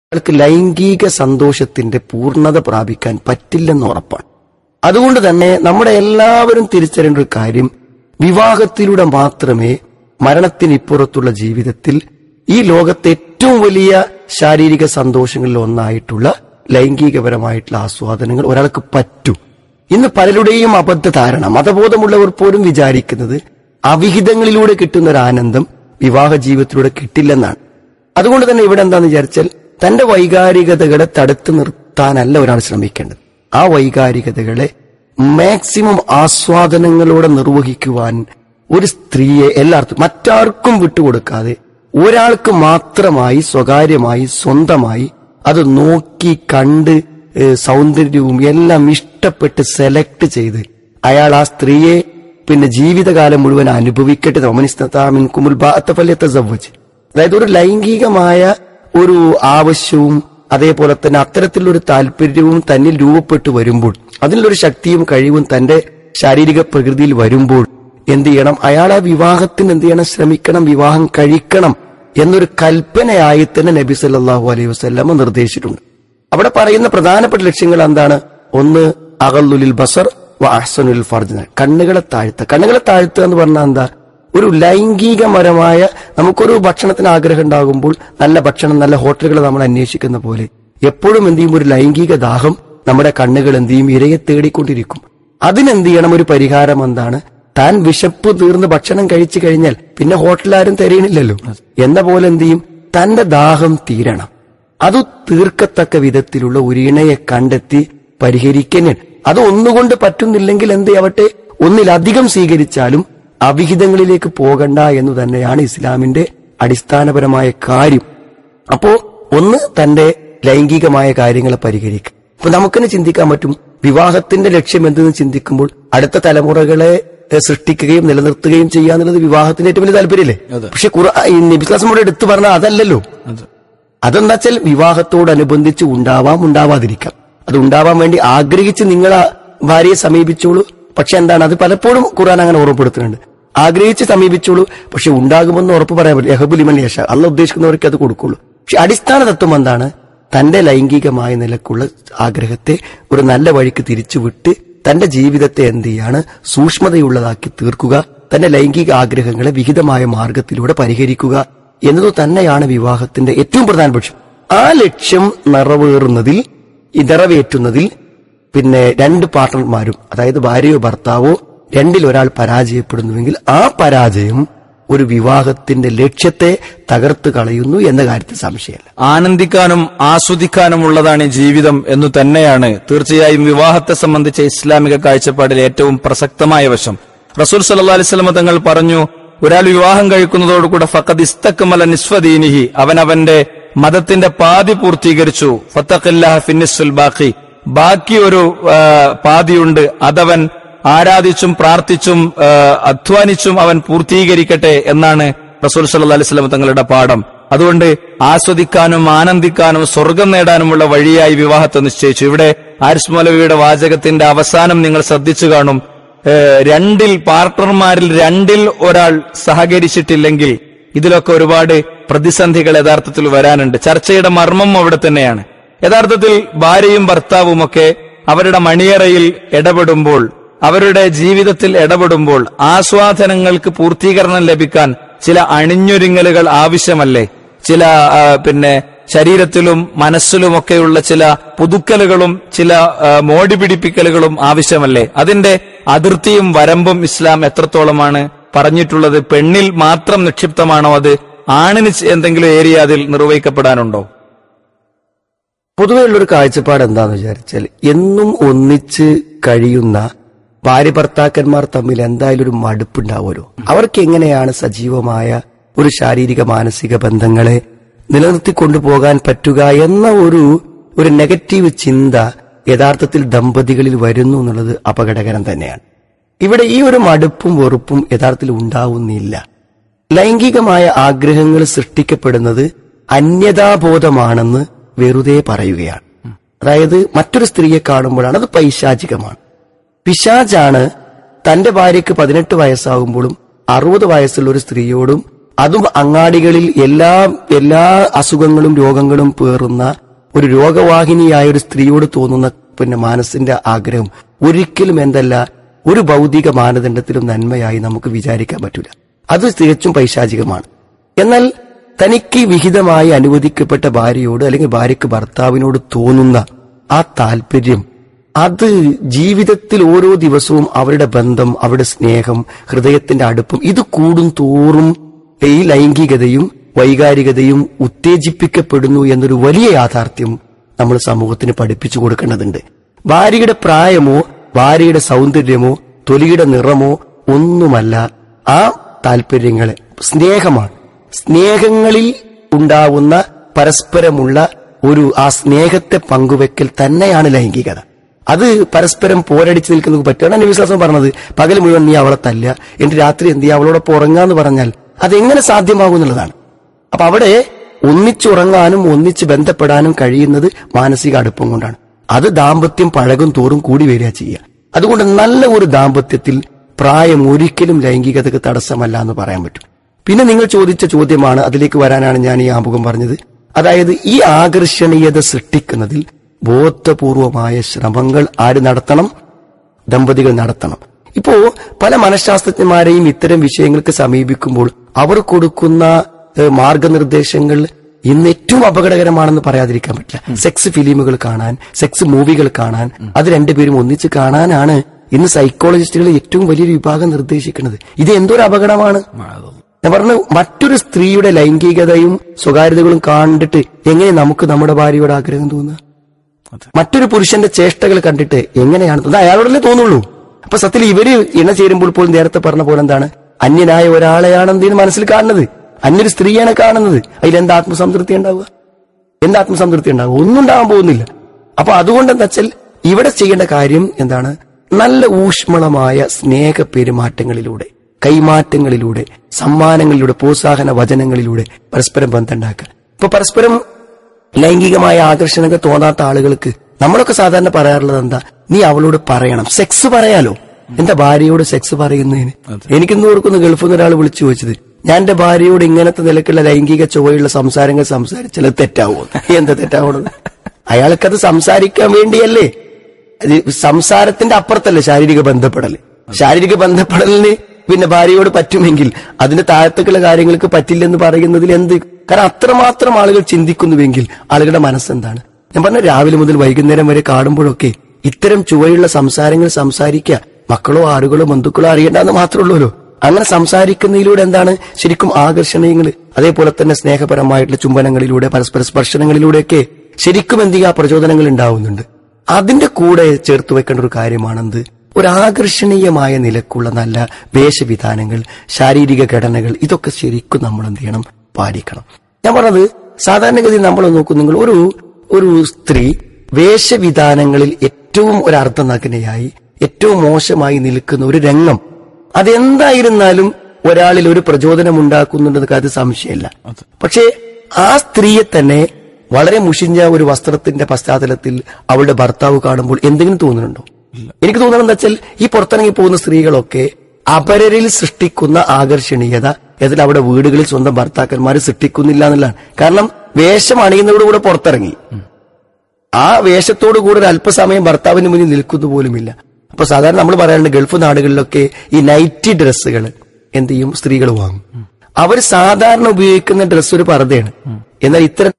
അയാൾക്ക് ലൈംഗിക സന്തോഷത്തിന്റെ പൂർണ്ണത പ്രാപിക്കാൻ പറ്റില്ലെന്ന് ഉറപ്പാണ്. അതുകൊണ്ട് തന്നെ നമ്മുടെ എല്ലാവരും തിരിച്ചറിയേണ്ട ഒരു കാര്യം, വിവാഹത്തിലൂടെ മാത്രമേ മരണത്തിനിപ്പുറത്തുള്ള ജീവിതത്തിൽ ഈ ലോകത്തെ ഏറ്റവും വലിയ ശാരീരിക സന്തോഷങ്ങളിൽ ഒന്നായിട്ടുള്ള ലൈംഗികപരമായിട്ടുള്ള ആസ്വാദനങ്ങൾ ഒരാൾക്ക് പറ്റൂ. ഇന്ന് പലരുടെയും അബദ്ധധാരണ, മതബോധമുള്ളവർ പോലും വിചാരിക്കുന്നത് അവിഹിതങ്ങളിലൂടെ കിട്ടുന്ന ഒരു ആനന്ദം വിവാഹ ജീവിതത്തിലൂടെ കിട്ടില്ലെന്നാണ്. അതുകൊണ്ട് തന്നെ ഇവിടെ എന്താന്ന് വിചാരിച്ചാൽ, തന്റെ വൈകാരികതകളെ തടുത്തു നിർത്താനല്ല ഒരാൾ ശ്രമിക്കേണ്ടത്. ആ വൈകാരികതകളെ മാക്സിമം ആസ്വാദനങ്ങളോടെ നിർവഹിക്കുവാൻ ഒരു സ്ത്രീയെ എല്ലാവർക്കും, മറ്റാർക്കും വിട്ടുകൊടുക്കാതെ ഒരാൾക്ക് മാത്രമായി സ്വകാര്യമായി സ്വന്തമായി അത് നോക്കി കണ്ട് സൗന്ദര്യവും എല്ലാം ഇഷ്ടപ്പെട്ട് സെലക്ട് ചെയ്ത് അയാൾ ആ സ്ത്രീയെ പിന്നെ ജീവിതകാലം മുഴുവൻ അനുഭവിക്കട്ടെ. അതായത് ഒരു ലൈംഗികമായ ഒരു ആവശ്യവും അതേപോലെ തന്നെ അത്തരത്തിലൊരു താല്പര്യവും തന്നിൽ രൂപപ്പെട്ടു വരുമ്പോൾ, അതിനുള്ളൊരു ശക്തിയും കഴിവും തന്റെ ശാരീരിക പ്രകൃതിയിൽ വരുമ്പോൾ എന്ത് ചെയ്യണം? അയാൾ ആ വിവാഹത്തിന് എന്ത് ചെയ്യണം? ശ്രമിക്കണം, വിവാഹം കഴിക്കണം എന്നൊരു കൽപ്പനയായി തന്നെ നബി സല്ലല്ലാഹു അലൈഹി വസല്ലം നിർദ്ദേശിച്ചിട്ടുണ്ട്. അവിടെ പറയുന്ന പ്രധാനപ്പെട്ട ലക്ഷ്യങ്ങൾ എന്താണ്? ഒന്ന്, അഗള്ളുലിൽ ബസർ വ അഹ്സനുൽ ഫർജ്, കണ്ണുകളെ താഴ്ത്തുക. കണ്ണുകളെ താഴ്ത്തുക എന്ന് പറഞ്ഞാൽ എന്താ? ഒരു ലൈംഗികപരമായ, നമുക്കൊരു ഭക്ഷണത്തിന് ആഗ്രഹം ഉണ്ടാകുമ്പോൾ നല്ല ഭക്ഷണം, നല്ല ഹോട്ടലുകൾ നമ്മൾ അന്വേഷിക്കുന്ന പോലെ എപ്പോഴും എന്ത് ചെയ്യും? ഒരു ലൈംഗിക ദാഹം നമ്മുടെ കണ്ണുകൾ എന്ത് ചെയ്യും? ഇരയെ തേടിക്കൊണ്ടിരിക്കും. അതിനെന്ത് ചെയ്യണം? ഒരു പരിഹാരം എന്താണ്? താൻ വിശപ്പ് തീർന്ന് ഭക്ഷണം കഴിച്ചു കഴിഞ്ഞാൽ പിന്നെ ഹോട്ടലാരും തിരയണില്ലല്ലോ എന്ന പോലെ എന്ത് ചെയ്യും? തന്റെ ദാഹം തീരണം. അത് തീർക്കത്തക്ക വിധത്തിലുള്ള ഒരു ഇണയെ കണ്ടെത്തി പരിഹരിക്കാൻ. അത് ഒന്നുകൊണ്ട് പറ്റുന്നില്ലെങ്കിൽ എന്ത് ആവട്ടെ, ഒന്നിലധികം സ്വീകരിച്ചാലും അവിഹിതങ്ങളിലേക്ക് പോകണ്ട എന്ന് തന്നെയാണ് ഇസ്ലാമിന്റെ അടിസ്ഥാനപരമായ കാര്യം. അപ്പോ ഒന്ന്, തന്റെ ലൈംഗികമായ കാര്യങ്ങളെ പരിഹരിക്കുക. അപ്പൊ നമുക്കെന്നെ ചിന്തിക്കാൻ പറ്റും, വിവാഹത്തിന്റെ ലക്ഷ്യം എന്തെന്ന് ചിന്തിക്കുമ്പോൾ അടുത്ത തലമുറകളെ സൃഷ്ടിക്കുകയും നിലനിർത്തുകയും ചെയ്യാന്നുള്ളത് വിവാഹത്തിന്റെ ഏറ്റവും വലിയ താല്പര്യമല്ലേ? പക്ഷെ നബി സ്വല്ലല്ലാഹു എടുത്തു പറഞ്ഞാൽ അതല്ലല്ലോ. അതെന്താ വെച്ചാൽ വിവാഹത്തോടനുബന്ധിച്ച് ഉണ്ടാവാം, ഉണ്ടാവാതിരിക്കാം. അത് ഉണ്ടാവാൻ വേണ്ടി ആഗ്രഹിച്ച് നിങ്ങൾ ഭാര്യയെ സമീപിച്ചോളൂ. പക്ഷെ എന്താണ്, അത് പലപ്പോഴും ഖുർആൻ അങ്ങനെ ഓർമ്മപ്പെടുത്തുന്നുണ്ട്. ആഗ്രഹിച്ച് സമീപിച്ചോളൂ, പക്ഷെ ഉണ്ടാകുമെന്ന് ഉറപ്പ് പറയാൻ പറ്റില്ല. യഹബു ലിമൻ യശാ, അല്ലാഹ് ഉദ്ദേശിക്കുന്നവർക്ക് അത് കൊടുക്കുള്ളൂ. പക്ഷെ അടിസ്ഥാന തത്വം എന്താണ്? തന്റെ ലൈംഗികമായ നിലക്കുള്ള ആഗ്രഹത്തെ ഒരു നല്ല വഴിക്ക് തിരിച്ചുവിട്ട് തന്റെ ജീവിതത്തെ എന്ത് ചെയ്യാണ്? സൂക്ഷ്മതയുള്ളതാക്കി തീർക്കുക. തന്റെ ലൈംഗിക ആഗ്രഹങ്ങളെ വിഹിതമായ മാർഗത്തിലൂടെ പരിഹരിക്കുക എന്നത് തന്നെയാണ് വിവാഹത്തിന്റെ ഏറ്റവും പ്രധാന ലക്ഷ്യം. ആ ലക്ഷ്യം നിറവേറ്റുന്നതിൽ പിന്നെ രണ്ട് പാർട്ട്ണർമാരും, അതായത് ഭാര്യയോ ഭർത്താവോ രണ്ടിലൊരാൾ പരാജയപ്പെടുന്നുവെങ്കിൽ ആ പരാജയം ഒരു വിവാഹത്തിന്റെ ലക്ഷ്യത്തെ തകർത്ത് കളയുന്നു എന്ന കാര്യത്തിൽ സംശയമല്ല. ആനന്ദിക്കാനും ആസ്വദിക്കാനുമുള്ളതാണ് ജീവിതം എന്നു തന്നെയാണ് തീർച്ചയായും വിവാഹത്തെ സംബന്ധിച്ച ഇസ്ലാമിക കാഴ്ചപ്പാടിൽ ഏറ്റവും പ്രസക്തമായ വശം. റസൂൽ സല്ലല്ലാഹു അലൈഹി വസല്ലം തങ്ങൾ പറഞ്ഞു, ഒരാൾ വിവാഹം കഴിക്കുന്നതോടുകൂടെ ഫഖദ് ഇസ്തക്മല നിസ്ഫ ദീനിഹി, അവൻ അവന്റെ മതത്തിന്റെ പാതി പൂർത്തീകരിച്ചു. ഫത്തഖില്ലാഹ ഫിന്നിസ്ഫിൽ ബാഖി, ബാക്കി ഒരു പാതിയുണ്ട്, അതവൻ ആരാധിച്ചും പ്രാർത്ഥിച്ചും അധ്വാനിച്ചും അവൻ പൂർത്തീകരിക്കട്ടെ എന്നാണ് റസൂൽ സല്ലല്ലാഹു അലൈഹി വസല്ലം തങ്ങളുടെ പാഠം. അതുകൊണ്ട് ആസ്വദിക്കാനും ആനന്ദിക്കാനും സ്വർഗം നേടാനുമുള്ള വഴിയായി വിവാഹത്തെ നിശ്ചയിച്ചു. ഇവിടെ ആരിസ് മൗലവിയുടെ വാചകത്തിന്റെ അവസാനം നിങ്ങൾ ശ്രദ്ധിച്ചു കാണും, പാർട്ട്ണർമാരിൽ രണ്ടിൽ ഒരാൾ സഹകരിച്ചിട്ടില്ലെങ്കിൽ ഇതിലൊക്കെ ഒരുപാട് പ്രതിസന്ധികൾ യഥാർത്ഥത്തിൽ വരാനുണ്ട്. ചർച്ചയുടെ മർമ്മം അവിടെ തന്നെയാണ്. യഥാർത്ഥത്തിൽ ഭാര്യയും ഭർത്താവുമൊക്കെ അവരുടെ മണിയറയിൽ ഇടപെടുമ്പോൾ, അവരുടെ ജീവിതത്തിൽ ഇടപെടുമ്പോൾ ആസ്വാദനങ്ങൾക്ക് പൂർത്തീകരണം ലഭിക്കാൻ ചില അണിഞ്ഞൊരുങ്ങലുകൾ ആവശ്യമല്ലേ? ചില ശരീരത്തിലും മനസ്സിലുമൊക്കെയുള്ള ചില പുതുക്കലുകളും ചില മോടി പിടിപ്പിക്കലുകളും ആവശ്യമല്ലേ? അതിന്റെ അതിർത്തിയും വരമ്പും ഇസ്ലാം എത്രത്തോളമാണ് പറഞ്ഞിട്ടുള്ളത്? പെണ്ണിൽ മാത്രം നിക്ഷിപ്തമാണോ? അത് ആണിന് എന്തെങ്കിലും ഏരിയ അതിൽ നിർവഹിക്കപ്പെടാനുണ്ടോ? പൊതുവെയുള്ളൊരു കാഴ്ചപ്പാട് എന്താന്ന് വിചാരിച്ചാൽ, എന്നും ഒന്നിച്ച് കഴിയുന്ന ഭാര്യ ഭർത്താക്കന്മാർ തമ്മിൽ എന്തായാലും ഒരു മടുപ്പുണ്ടാവുമല്ലോ. അവർക്ക് എങ്ങനെയാണ് സജീവമായ ഒരു ശാരീരിക മാനസിക ബന്ധങ്ങളെ നിലനിർത്തിക്കൊണ്ടുപോകാൻ പറ്റുക എന്ന ഒരു നെഗറ്റീവ് ചിന്ത യഥാർത്ഥത്തിൽ ദമ്പതികളിൽ വരുന്നു എന്നുള്ളത് അപകടകരം തന്നെയാണ്. ഇവിടെ ഈ ഒരു മടുപ്പും വെറുപ്പും യഥാർത്ഥത്തിൽ ഉണ്ടാവുന്നില്ല. ലൈംഗികമായ ആഗ്രഹങ്ങൾ സൃഷ്ടിക്കപ്പെടുന്നത് അന്യതാബോധമാണെന്ന് വെറുതെ പറയുകയാണ്. അതായത് മറ്റൊരു സ്ത്രീയെ കാണുമ്പോഴാണ് അത് പൈശാചികമാണ്. പിശാചാണ് തന്റെ ഭാര്യയ്ക്ക് 18 വയസ്സാകുമ്പോഴും 60 വയസ്സുള്ള ഒരു സ്ത്രീയോടും അതും അങ്ങാടികളിൽ എല്ലാ അസുഖങ്ങളും രോഗങ്ങളും പേറുന്ന ഒരു രോഗവാഹിനിയായ ഒരു സ്ത്രീയോട് തോന്നുന്ന മനസ്സിന്റെ ആഗ്രഹം ഒരിക്കലും എന്തല്ല ഒരു ഭൗതിക മാനദണ്ഡത്തിലും നന്മയായി നമുക്ക് വിചാരിക്കാൻ പറ്റൂല. അത് തികച്ചും പൈശാചികമാണ്. എന്നാൽ തനിക്ക് വിഹിതമായി അനുവദിക്കപ്പെട്ട ഭാര്യയോട് അല്ലെങ്കിൽ ഭാര്യയ്ക്ക് ഭർത്താവിനോട് തോന്നുന്ന ആ താല്പര്യം, അത് ജീവിതത്തിൽ ഓരോ ദിവസവും അവരുടെ ബന്ധം, അവരുടെ സ്നേഹം, ഹൃദയത്തിന്റെ അടുപ്പം ഇത് കൂടും തോറും ഈ ലൈംഗികതയും വൈകാരികതയും ഉത്തേജിപ്പിക്കപ്പെടുന്നു എന്നൊരു വലിയ യാഥാർത്ഥ്യം നമ്മൾ സമൂഹത്തിന് പഠിപ്പിച്ചു കൊടുക്കേണ്ടതുണ്ട്. ഭാര്യയുടെ പ്രായമോ ഭാര്യയുടെ സൗന്ദര്യമോ തൊലിയുടെ നിറമോ ഒന്നുമല്ല ആ താല്പര്യങ്ങളെ, സ്നേഹമാണ്. സ്നേഹങ്ങളിൽ ഉണ്ടാവുന്ന പരസ്പരമുള്ള ആ സ്നേഹത്തെ പങ്കുവെക്കൽ തന്നെയാണ് ലൈംഗികത. അത് പരസ്പരം പോരടിച്ച് നിൽക്കുന്നത് പറ്റുകയാണ്. എന്റെ വിശ്വാസം പറഞ്ഞത് പകൽ മുഴുവൻ നീ അവളെ തല്ല, എന്നിട്ട് രാത്രി എന്ത് ചെയ്യാ അവളോടൊപ്പം ഉറങ്ങാന്ന് പറഞ്ഞാൽ അതെങ്ങനെ സാധ്യമാകും എന്നുള്ളതാണ്. അപ്പൊ അവിടെ ഒന്നിച്ചുറങ്ങാനും ഒന്നിച്ച് ബന്ധപ്പെടാനും കഴിയുന്നത് മാനസിക അടുപ്പം കൊണ്ടാണ്. അത് ദാമ്പത്യം പഴകും തോറും കൂടി വരിക ചെയ്യുക. അതുകൊണ്ട് നല്ല ഒരു ദാമ്പത്യത്തിൽ പ്രായം ഒരിക്കലും ലൈംഗികതയ്ക്ക് തടസ്സമല്ല എന്ന് പറയാൻ പറ്റും. പിന്നെ നിങ്ങൾ ചോദിച്ച ചോദ്യമാണ്, അതിലേക്ക് വരാനാണ് ഞാൻ ഈ ആമുഖം പറഞ്ഞത്. അതായത് ഈ ആകർഷണീയത സൃഷ്ടിക്കുന്നതിൽ ബോധപൂർവമായ ശ്രമങ്ങൾ ആര് നടത്തണം? ദമ്പതികൾ നടത്തണം. ഇപ്പോ പല മനഃശാസ്ത്രജ്ഞന്മാരെയും ഇത്തരം വിഷയങ്ങൾക്ക് സമീപിക്കുമ്പോൾ അവർ കൊടുക്കുന്ന മാർഗനിർദ്ദേശങ്ങൾ ഇന്ന് ഏറ്റവും അപകടകരമാണെന്ന് പറയാതിരിക്കാൻ പറ്റില്ല. സെക്സ് ഫിലിമുകൾ കാണാൻ, സെക്സ് മൂവികൾ കാണാൻ, അത് രണ്ടുപേരും ഒന്നിച്ച് കാണാനാണ് ഇന്ന് സൈക്കോളജിസ്റ്റുകൾ ഏറ്റവും വലിയൊരു വിഭാഗം നിർദ്ദേശിക്കുന്നത്. ഇത് എന്തൊരു അപകടമാണ്. ഞാൻ പറഞ്ഞു, മറ്റൊരു സ്ത്രീയുടെ ലൈംഗികതയും സ്വകാര്യതകളും കണ്ടിട്ട് എങ്ങനെ നമുക്ക് നമ്മുടെ ഭാര്യയോട് ആഗ്രഹം തോന്നുക? മറ്റൊരു പുരുഷന്റെ ചേഷ്ടകൾ കണ്ടിട്ട് എങ്ങനെയാണ് തോന്നുന്നത്? അയാളോടല്ലേ തോന്നുള്ളൂ. അപ്പൊ സത്യത്തിൽ ഇവര് ഇണ ചേരുമ്പോൾ പോലും നേരത്തെ പറഞ്ഞ പോലെ എന്താണ്, അന്യനായ ഒരാളെയാണ് എന്തിനു മനസ്സിൽ കാണുന്നത്, അന്യൊരു സ്ത്രീയാണ് കാണുന്നത്. അതിലെന്താ ആത്മസംതൃപ്തി ഉണ്ടാവുക? എന്താ ആത്മസംതൃപ്തി ഉണ്ടാവുക? ഒന്നും ഉണ്ടാവാൻ പോകുന്നില്ല. അപ്പൊ അതുകൊണ്ട് എന്താ വെച്ചാൽ ഇവിടെ ചെയ്യേണ്ട കാര്യം എന്താണ്? നല്ല ഊഷ്മളമായ സ്നേഹ പെരുമാറ്റങ്ങളിലൂടെ, കൈമാറ്റങ്ങളിലൂടെ, സമ്മാനങ്ങളിലൂടെ, പ്രോത്സാഹന വചനങ്ങളിലൂടെ പരസ്പരം ബന്ധമുണ്ടാക്കുക. ഇപ്പൊ പരസ്പരം ലൈംഗികമായ ആകർഷണങ്ങൾ തോന്നാത്ത ആളുകൾക്ക് നമ്മളൊക്കെ സാധാരണ പറയാറുള്ളത് എന്താ? നീ അവളോട് പറയണം. സെക്സ് പറയാലോ, എന്റെ ഭാര്യയോട് സെക്സ് പറയുന്നതിന് എനിക്കിന്ന് ഓർക്കുന്ന ഗൾഫിൽ നിന്ന് ഒരാൾ വിളിച്ചു ചോദിച്ചത്, ഞാൻ എന്റെ ഭാര്യയോട് ഇങ്ങനത്തെ നിലക്കുള്ള ലൈംഗിക ചുവയുള്ള സംസാരങ്ങൾ സംസാരിച്ചാൽ തെറ്റാവോ? എന്താ തെറ്റാവണത്? അയാൾക്കത് സംസാരിക്കാൻ വേണ്ടിയല്ലേ. സംസാരത്തിന്റെ അപ്പുറത്തല്ലേ ശാരീരിക ബന്ധപ്പെടൽ. ശാരീരിക ബന്ധപ്പെടലിന് പിന്നെ ഭാര്യയോട് പറ്റുമെങ്കിൽ അതിന്റെ താഴത്തേക്കുള്ള കാര്യങ്ങൾക്ക് പറ്റില്ലെന്ന് പറയുന്നതിൽ എന്ത്? കാരണം അത്രമാത്രം ആളുകൾ ചിന്തിക്കുന്നുവെങ്കിൽ ആളുകളുടെ മനസ്സെന്താണ്? ഞാൻ പറഞ്ഞ രാവിലെ മുതൽ വൈകുന്നേരം വരെ കാണുമ്പോഴൊക്കെ ഇത്തരം ചുവയുള്ള സംസാരങ്ങൾ സംസാരിക്കുക. മക്കളോ ആളുകളോ ബന്ധുക്കളോ അറിയേണ്ടെന്ന് മാത്രമുള്ളൂല്ലോ. അങ്ങനെ സംസാരിക്കുന്നതിലൂടെ എന്താണ് ശരിക്കും ആകർഷണീയങ്ങൾ, അതേപോലെ തന്നെ സ്നേഹപരമായിട്ടുള്ള ചുംബനങ്ങളിലൂടെ, പരസ്പര സ്പർശനങ്ങളിലൂടെയൊക്കെ ശരിക്കും എന്തെങ്കിലും പ്രചോദനങ്ങൾ ഉണ്ടാവുന്നുണ്ട്. അതിന്റെ കൂടെ ചേർത്ത് വെക്കേണ്ട ഒരു കാര്യമാണെന്ത്? ഒരാകർഷണീയമായ നിലക്കുള്ള നല്ല വേഷവിധാനങ്ങൾ, ശാരീരിക ഘടനകൾ, ഇതൊക്കെ ശരിക്കും നമ്മൾ എന്ത് ചെയ്യണം? പാലിക്കണം. ഞാൻ പറഞ്ഞത് സാധാരണഗതിയിൽ നമ്മൾ നോക്കുന്നെങ്കിൽ ഒരു സ്ത്രീ വേഷവിധാനങ്ങളിൽ ഏറ്റവും ഒരു അർദ്ധനഗ്നയായി, ഏറ്റവും മോശമായി നിൽക്കുന്ന ഒരു രംഗം അതെന്തായിരുന്നാലും ഒരാളിൽ ഒരു പ്രചോദനം ഉണ്ടാക്കുന്നുണ്ടെന്ന് കാര്യത്തിൽ സംശയമില്ല. പക്ഷേ ആ സ്ത്രീയെ തന്നെ വളരെ മുഷിഞ്ഞ ഒരു വസ്ത്രത്തിന്റെ പശ്ചാത്തലത്തിൽ അവളുടെ ഭർത്താവ് കാണുമ്പോൾ എന്തെങ്കിലും തോന്നുന്നുണ്ടോ? എനിക്ക് തോന്നുന്നത് എന്താ വെച്ചാൽ ഈ പുറത്തിറങ്ങി പോകുന്ന സ്ത്രീകളൊക്കെ അപരരിൽ സൃഷ്ടിക്കുന്ന ആകർഷണീയത ഇതിൽ അവിടെ വീടുകളിൽ സ്വന്തം ഭർത്താക്കന്മാർ സൃഷ്ടിക്കുന്നില്ല എന്നുള്ളതാണ്. കാരണം വേഷം അണിയുന്നതോടുകൂടെ പുറത്തിറങ്ങി ആ വേഷത്തോടുകൂടെ ഒരു അല്പസമയം ഭർത്താവിന് മുന്നിൽ നിൽക്കുന്നു പോലുമില്ല. അപ്പൊ സാധാരണ നമ്മൾ പറയാറുണ്ട് ഗൾഫ് നാടുകളിലൊക്കെ ഈ നൈറ്റി ഡ്രസ്സുകൾ എന്ത് ചെയ്യും? സ്ത്രീകൾ വാങ്ങും. അവർ സാധാരണ ഉപയോഗിക്കുന്ന ഡ്രസ്സ് ഒരു പർദ്ദയാണ്. എന്നാൽ ഇത്തരം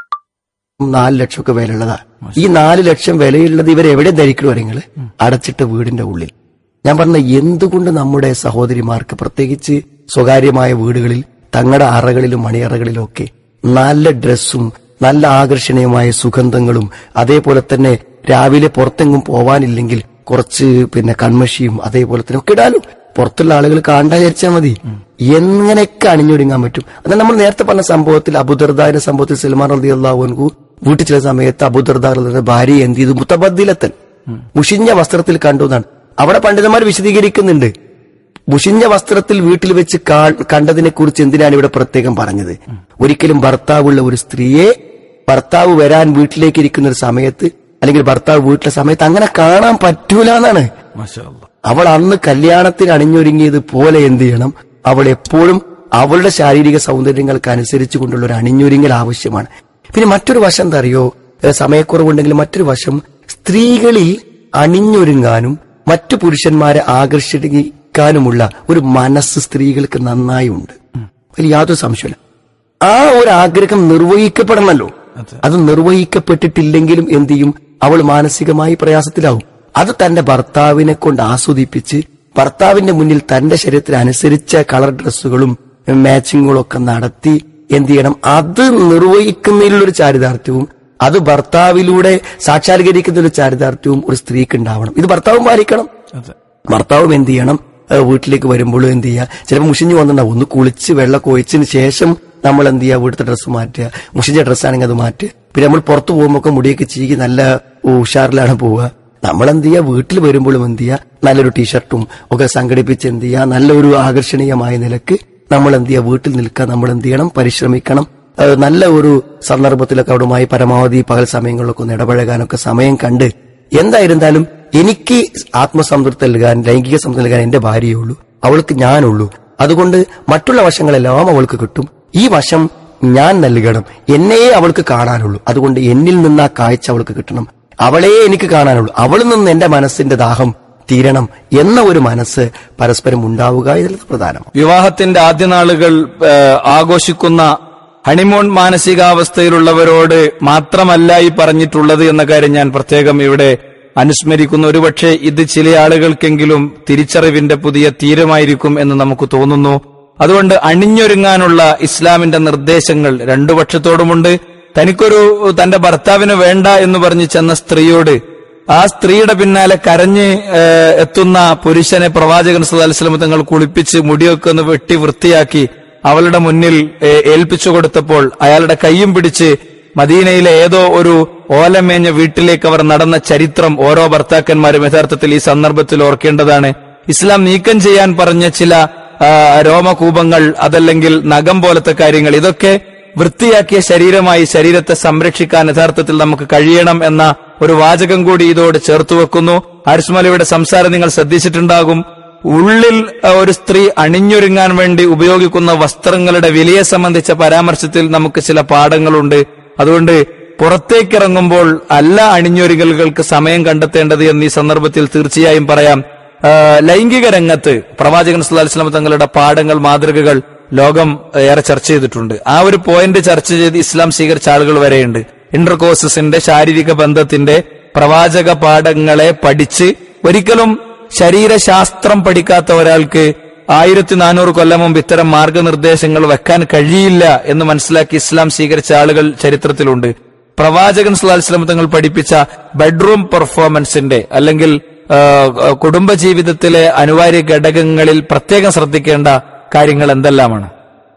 4 ലക്ഷമൊക്കെ വിലയുള്ളതാ. ഈ 4 ലക്ഷം വിലയുള്ളത് ഇവരെവിടെ ധരിക്കണു വരെങ്ങൾ? അടച്ചിട്ട വീടിന്റെ ഉള്ളിൽ. ഞാൻ പറഞ്ഞ എന്തുകൊണ്ട് നമ്മുടെ സഹോദരിമാർക്ക് പ്രത്യേകിച്ച് സ്വകാര്യമായ വീടുകളിൽ തങ്ങളുടെ അറകളിലും മണിയറകളിലും ഒക്കെ നല്ല ഡ്രസ്സും നല്ല ആകർഷണീയമായ സുഗന്ധങ്ങളും, അതേപോലെ തന്നെ രാവിലെ പുറത്തെങ്ങും പോവാനില്ലെങ്കിൽ കുറച്ച് കൺമഷിയും അതേപോലെ തന്നെ ഒക്കെ ഇടാലും പുറത്തുള്ള ആളുകൾ കാണാൻ വിചാരിച്ചാൽ മതി. എങ്ങനെയൊക്കെ അണിഞ്ഞൊരുങ്ങാൻ പറ്റും. അത് നമ്മൾ നേരത്തെ പറഞ്ഞ സംഭവത്തിൽ അബൂദർദാന്റെ സംഭവത്തിൽ സൽമാൻ റളിയല്ലാഹു അൻഹു വീട്ടിൽ ചില സമയത്ത് അബൂദർദാന്റെ ഭാര്യ എന്ത് ചെയ്തു? മുതബദ്ദിലത്തൻ, മുഷിഞ്ഞ വസ്ത്രത്തിൽ കണ്ടു എന്നാണ്. അവിടെ പണ്ഡിതന്മാർ വിശദീകരിക്കുന്നുണ്ട്. മുഷിഞ്ഞ വസ്ത്രത്തിൽ വീട്ടിൽ വെച്ച് കണ്ടതിനെ കുറിച്ച് എന്തിനാണ് ഇവിടെ പ്രത്യേകം പറഞ്ഞത്? ഒരിക്കലും ഭർത്താവുള്ള ഒരു സ്ത്രീയെ ഭർത്താവ് വരാൻ വീട്ടിലേക്ക് ഇരിക്കുന്ന ഒരു സമയത്ത്, അല്ലെങ്കിൽ ഭർത്താവ് വീട്ടിലെ സമയത്ത് അങ്ങനെ കാണാൻ പറ്റൂല എന്നാണ്. അവൾ അന്ന് കല്യാണത്തിന് അണിഞ്ഞൊരുങ്ങിയത് പോലെ എന്ത് ചെയ്യണം? അവൾ എപ്പോഴും അവളുടെ ശാരീരിക സൗന്ദര്യങ്ങൾക്ക് അനുസരിച്ച് കൊണ്ടുള്ള ഒരു അണിഞ്ഞൊരുങ്ങൽ ആവശ്യമാണ്. പിന്നെ മറ്റൊരു വശം എന്താ അറിയോ, സമയക്കുറവുണ്ടെങ്കിൽ മറ്റൊരു വശം, സ്ത്രീകളിൽ അണിഞ്ഞൊരുങ്ങാനും മറ്റു പുരുഷന്മാരെ ആകർഷിക്കാനുമുള്ള ഒരു മനസ്സ് സ്ത്രീകൾക്ക് നന്നായി ഉണ്ട്. അതിൽ യാതൊരു സംശയമില്ല. ആ ഒരു ആഗ്രഹം നിർവഹിക്കപ്പെടണമല്ലോ. അത് നിർവഹിക്കപ്പെട്ടിട്ടില്ലെങ്കിലും എന്ത് ചെയ്യും, അവൾ മാനസികമായി പ്രയാസത്തിലാവും. അത് തന്റെ ഭർത്താവിനെ കൊണ്ട് ആസ്വദിപ്പിച്ച് ഭർത്താവിന്റെ മുന്നിൽ തന്റെ ശരീരത്തിന് അനുസരിച്ച കളർ ഡ്രസ്സുകളും മാച്ചിങ്ങുകളും ഒക്കെ നടത്തി എന്ത് ചെയ്യണം, അത് നിർവഹിക്കുന്നതിലുള്ളൊരു ചാരിതാർത്ഥ്യവും അത് ഭർത്താവിലൂടെ സാക്ഷാത്കരിക്കുന്ന ഒരു ചാരിതാർത്ഥ്യവും ഒരു സ്ത്രീക്ക് ഉണ്ടാവണം. ഇത് ഭർത്താവും പാലിക്കണം. ഭർത്താവും എന്ത് ചെയ്യണം, വീട്ടിലേക്ക് വരുമ്പോഴും എന്ത് ചെയ്യുക, ചിലപ്പോൾ മുഷിഞ്ഞു വന്നിട്ടുണ്ടാവും, ഒന്ന് കുളിച്ച് വെള്ളമൊക്കെ ഒഴിച്ചതിന് ശേഷം നമ്മൾ എന്ത് ചെയ്യുക, വീട്ടിലത്തെ ഡ്രസ്സ് മാറ്റുക, മുഷിഞ്ഞ ഡ്രസ്സാണെങ്കിൽ അത് മാറ്റുക. പിന്നെ നമ്മൾ പുറത്തു പോകുമ്പോൾ മുടിയൊക്കെ ചീകി നല്ല ഉഷാറിലാണ് പോവുക. നമ്മൾ എന്ത് ചെയ്യുക, വീട്ടിൽ വരുമ്പോഴും എന്ത് ചെയ്യുക, നല്ലൊരു ടീഷർട്ടും ഒക്കെ സംഘടിപ്പിച്ച് എന്ത് ചെയ്യുക, നല്ലൊരു ആകർഷണീയമായ നിലക്ക് നമ്മൾ എന്ത് ചെയ്യുക, വീട്ടിൽ നിൽക്കാൻ നമ്മൾ എന്ത് ചെയ്യണം, പരിശ്രമിക്കണം. നല്ല ഒരു സന്ദർഭത്തിലൊക്കെ അവിടുമായി പരമാവധി പകൽ സമയങ്ങളിലൊക്കെ ഒന്ന് ഇടപഴകാനൊക്കെ സമയം കണ്ട്, എന്തായിരുന്നാലും എനിക്ക് ആത്മസംതൃപ്തി നൽകാൻ, ലൈംഗിക സംതൃപ്തി നൽകാൻ എന്റെ ഭാര്യയേ ഉള്ളൂ, അവൾക്ക് ഞാനുള്ളൂ. അതുകൊണ്ട് മറ്റുള്ള വശങ്ങളെല്ലാം അവൾക്ക് കിട്ടും. ഈ വശം ഞാൻ നൽകണം, എന്നെയേ അവൾക്ക് കാണാനുള്ളൂ. അതുകൊണ്ട് എന്നിൽ നിന്ന് ആ കാഴ്ച അവൾക്ക് കിട്ടണം, അവളെ എനിക്ക് കാണാനുള്ളൂ, അവളിൽ നിന്ന് എന്റെ മനസ്സിന്റെ ദാഹം തീരണം എന്ന ഒരു മനസ്സ് പരസ്പരം ഉണ്ടാവുക എന്നുള്ളത് പ്രധാനമാണ്. വിവാഹത്തിന്റെ ആദ്യ നാളുകൾ ആഘോഷിക്കുന്ന ഹണിമൂൺ മാനസികാവസ്ഥയിലുള്ളവരോട് മാത്രമല്ല ഈ പറഞ്ഞിട്ടുള്ളത് എന്ന കാര്യം ഞാൻ പ്രത്യേകം ഇവിടെ അനുസ്മരിക്കുന്നു. ഒരുപക്ഷെ ഇത് ചില ആളുകൾക്കെങ്കിലും തിരിച്ചറിവിന്റെ പുതിയ തീരമായിരിക്കും എന്ന് നമുക്ക് തോന്നുന്നു. അതുകൊണ്ട് അണിഞ്ഞൊരുങ്ങാനുള്ള ഇസ്ലാമിന്റെ നിർദ്ദേശങ്ങൾ രണ്ടു പക്ഷത്തോടുമുണ്ട്. തന്റെ ഭർത്താവിന് വേണ്ട എന്ന് പറഞ്ഞ് ചെന്ന സ്ത്രീയോട് ആ സ്ത്രീയുടെ പിന്നാലെ കരഞ്ഞ് എത്തുന്ന പുരുഷനെ പ്രവാചകൻ സല്ലല്ലാഹു അലൈഹി വസല്ലം തങ്ങൾ കുളിപ്പിച്ച് മുടിയൊക്കെ ഒന്ന് വെട്ടി വൃത്തിയാക്കി അവളുടെ മുന്നിൽ ഏൽപ്പിച്ചു കൊടുത്തപ്പോൾ അയാളുടെ കൈയും പിടിച്ച് മദീനയിലെ ഏതോ ഒരു ഓലമേഞ്ഞ വീട്ടിലേക്ക് അവർ നടന്ന ചരിത്രം ഓരോ ഭർത്താക്കന്മാരും യഥാർത്ഥത്തിൽ ഈ സന്ദർഭത്തിൽ ഓർക്കേണ്ടതാണ്. ഇസ്ലാം നീക്കം ചെയ്യാൻ പറഞ്ഞ ചില രോമകൂപങ്ങൾ, അതല്ലെങ്കിൽ നഖം പോലത്തെ കാര്യങ്ങൾ, ഇതൊക്കെ വൃത്തിയാക്കിയ ശരീരമായി ശരീരത്തെ സംരക്ഷിക്കാൻ യഥാർത്ഥത്തിൽ നമുക്ക് കഴിയണം എന്ന ഒരു വാചകം കൂടി ഇതോട് ചേർത്തുവെക്കുന്നു. ഹാരിസ്മലയുടെ സംസാരം നിങ്ങൾ ശ്രദ്ധിച്ചിട്ടുണ്ടാകും. ഉള്ളിൽ ഒരു സ്ത്രീ അണിഞ്ഞൊരുങ്ങാൻ വേണ്ടി ഉപയോഗിക്കുന്ന വസ്ത്രങ്ങളുടെ വിലയെ സംബന്ധിച്ച പരാമർശത്തിൽ നമുക്ക് ചില പാഠങ്ങളുണ്ട്. അതുകൊണ്ട് പുറത്തേക്കിറങ്ങുമ്പോൾ അല്ല അണിഞ്ഞൊരുങ്ങലുകൾക്ക് സമയം കണ്ടെത്തേണ്ടത് എന്ന് ഈ സന്ദർഭത്തിൽ തീർച്ചയായും പറയാം. ലൈംഗിക രംഗത്ത് പ്രവാചകൻ സല്ലല്ലാഹു അലൈഹി വസല്ലം തങ്ങളുടെ പാഠങ്ങൾ, മാതൃകകൾ ലോകം ഏറെ ചർച്ച ചെയ്തിട്ടുണ്ട്. ആ ഒരു പോയിന്റ് ചർച്ച ചെയ്ത് ഇസ്ലാം സ്വീകരിച്ച ആളുകൾ വരെയുണ്ട്. ഇന്റർകോഴ്സസിന്റെ, ശാരീരിക ബന്ധത്തിന്റെ പ്രവാചക പാഠങ്ങളെ പഠിച്ച് ഒരിക്കലും ശരീരശാസ്ത്രം പഠിക്കാത്ത ഒരാൾക്ക് 1400 കൊല്ലം മുമ്പ് ഇത്തരം മാർഗനിർദ്ദേശങ്ങൾ വെക്കാൻ കഴിയില്ല എന്ന് മനസ്സിലാക്കി ഇസ്ലാം സ്വീകരിച്ച ആളുകൾ ചരിത്രത്തിലുണ്ട്. പ്രവാചകൻ സല്ലല്ലാഹു അലൈഹി വസല്ലം തങ്ങൾ പഠിപ്പിച്ച ബെഡ്റൂം പെർഫോമൻസിന്റെ അല്ലെങ്കിൽ കുടുംബജീവിതത്തിലെ അനിവാര്യ ഘടകങ്ങളിൽ പ്രത്യേകം ശ്രദ്ധിക്കേണ്ട കാര്യങ്ങൾ എന്തെല്ലാമാണ്?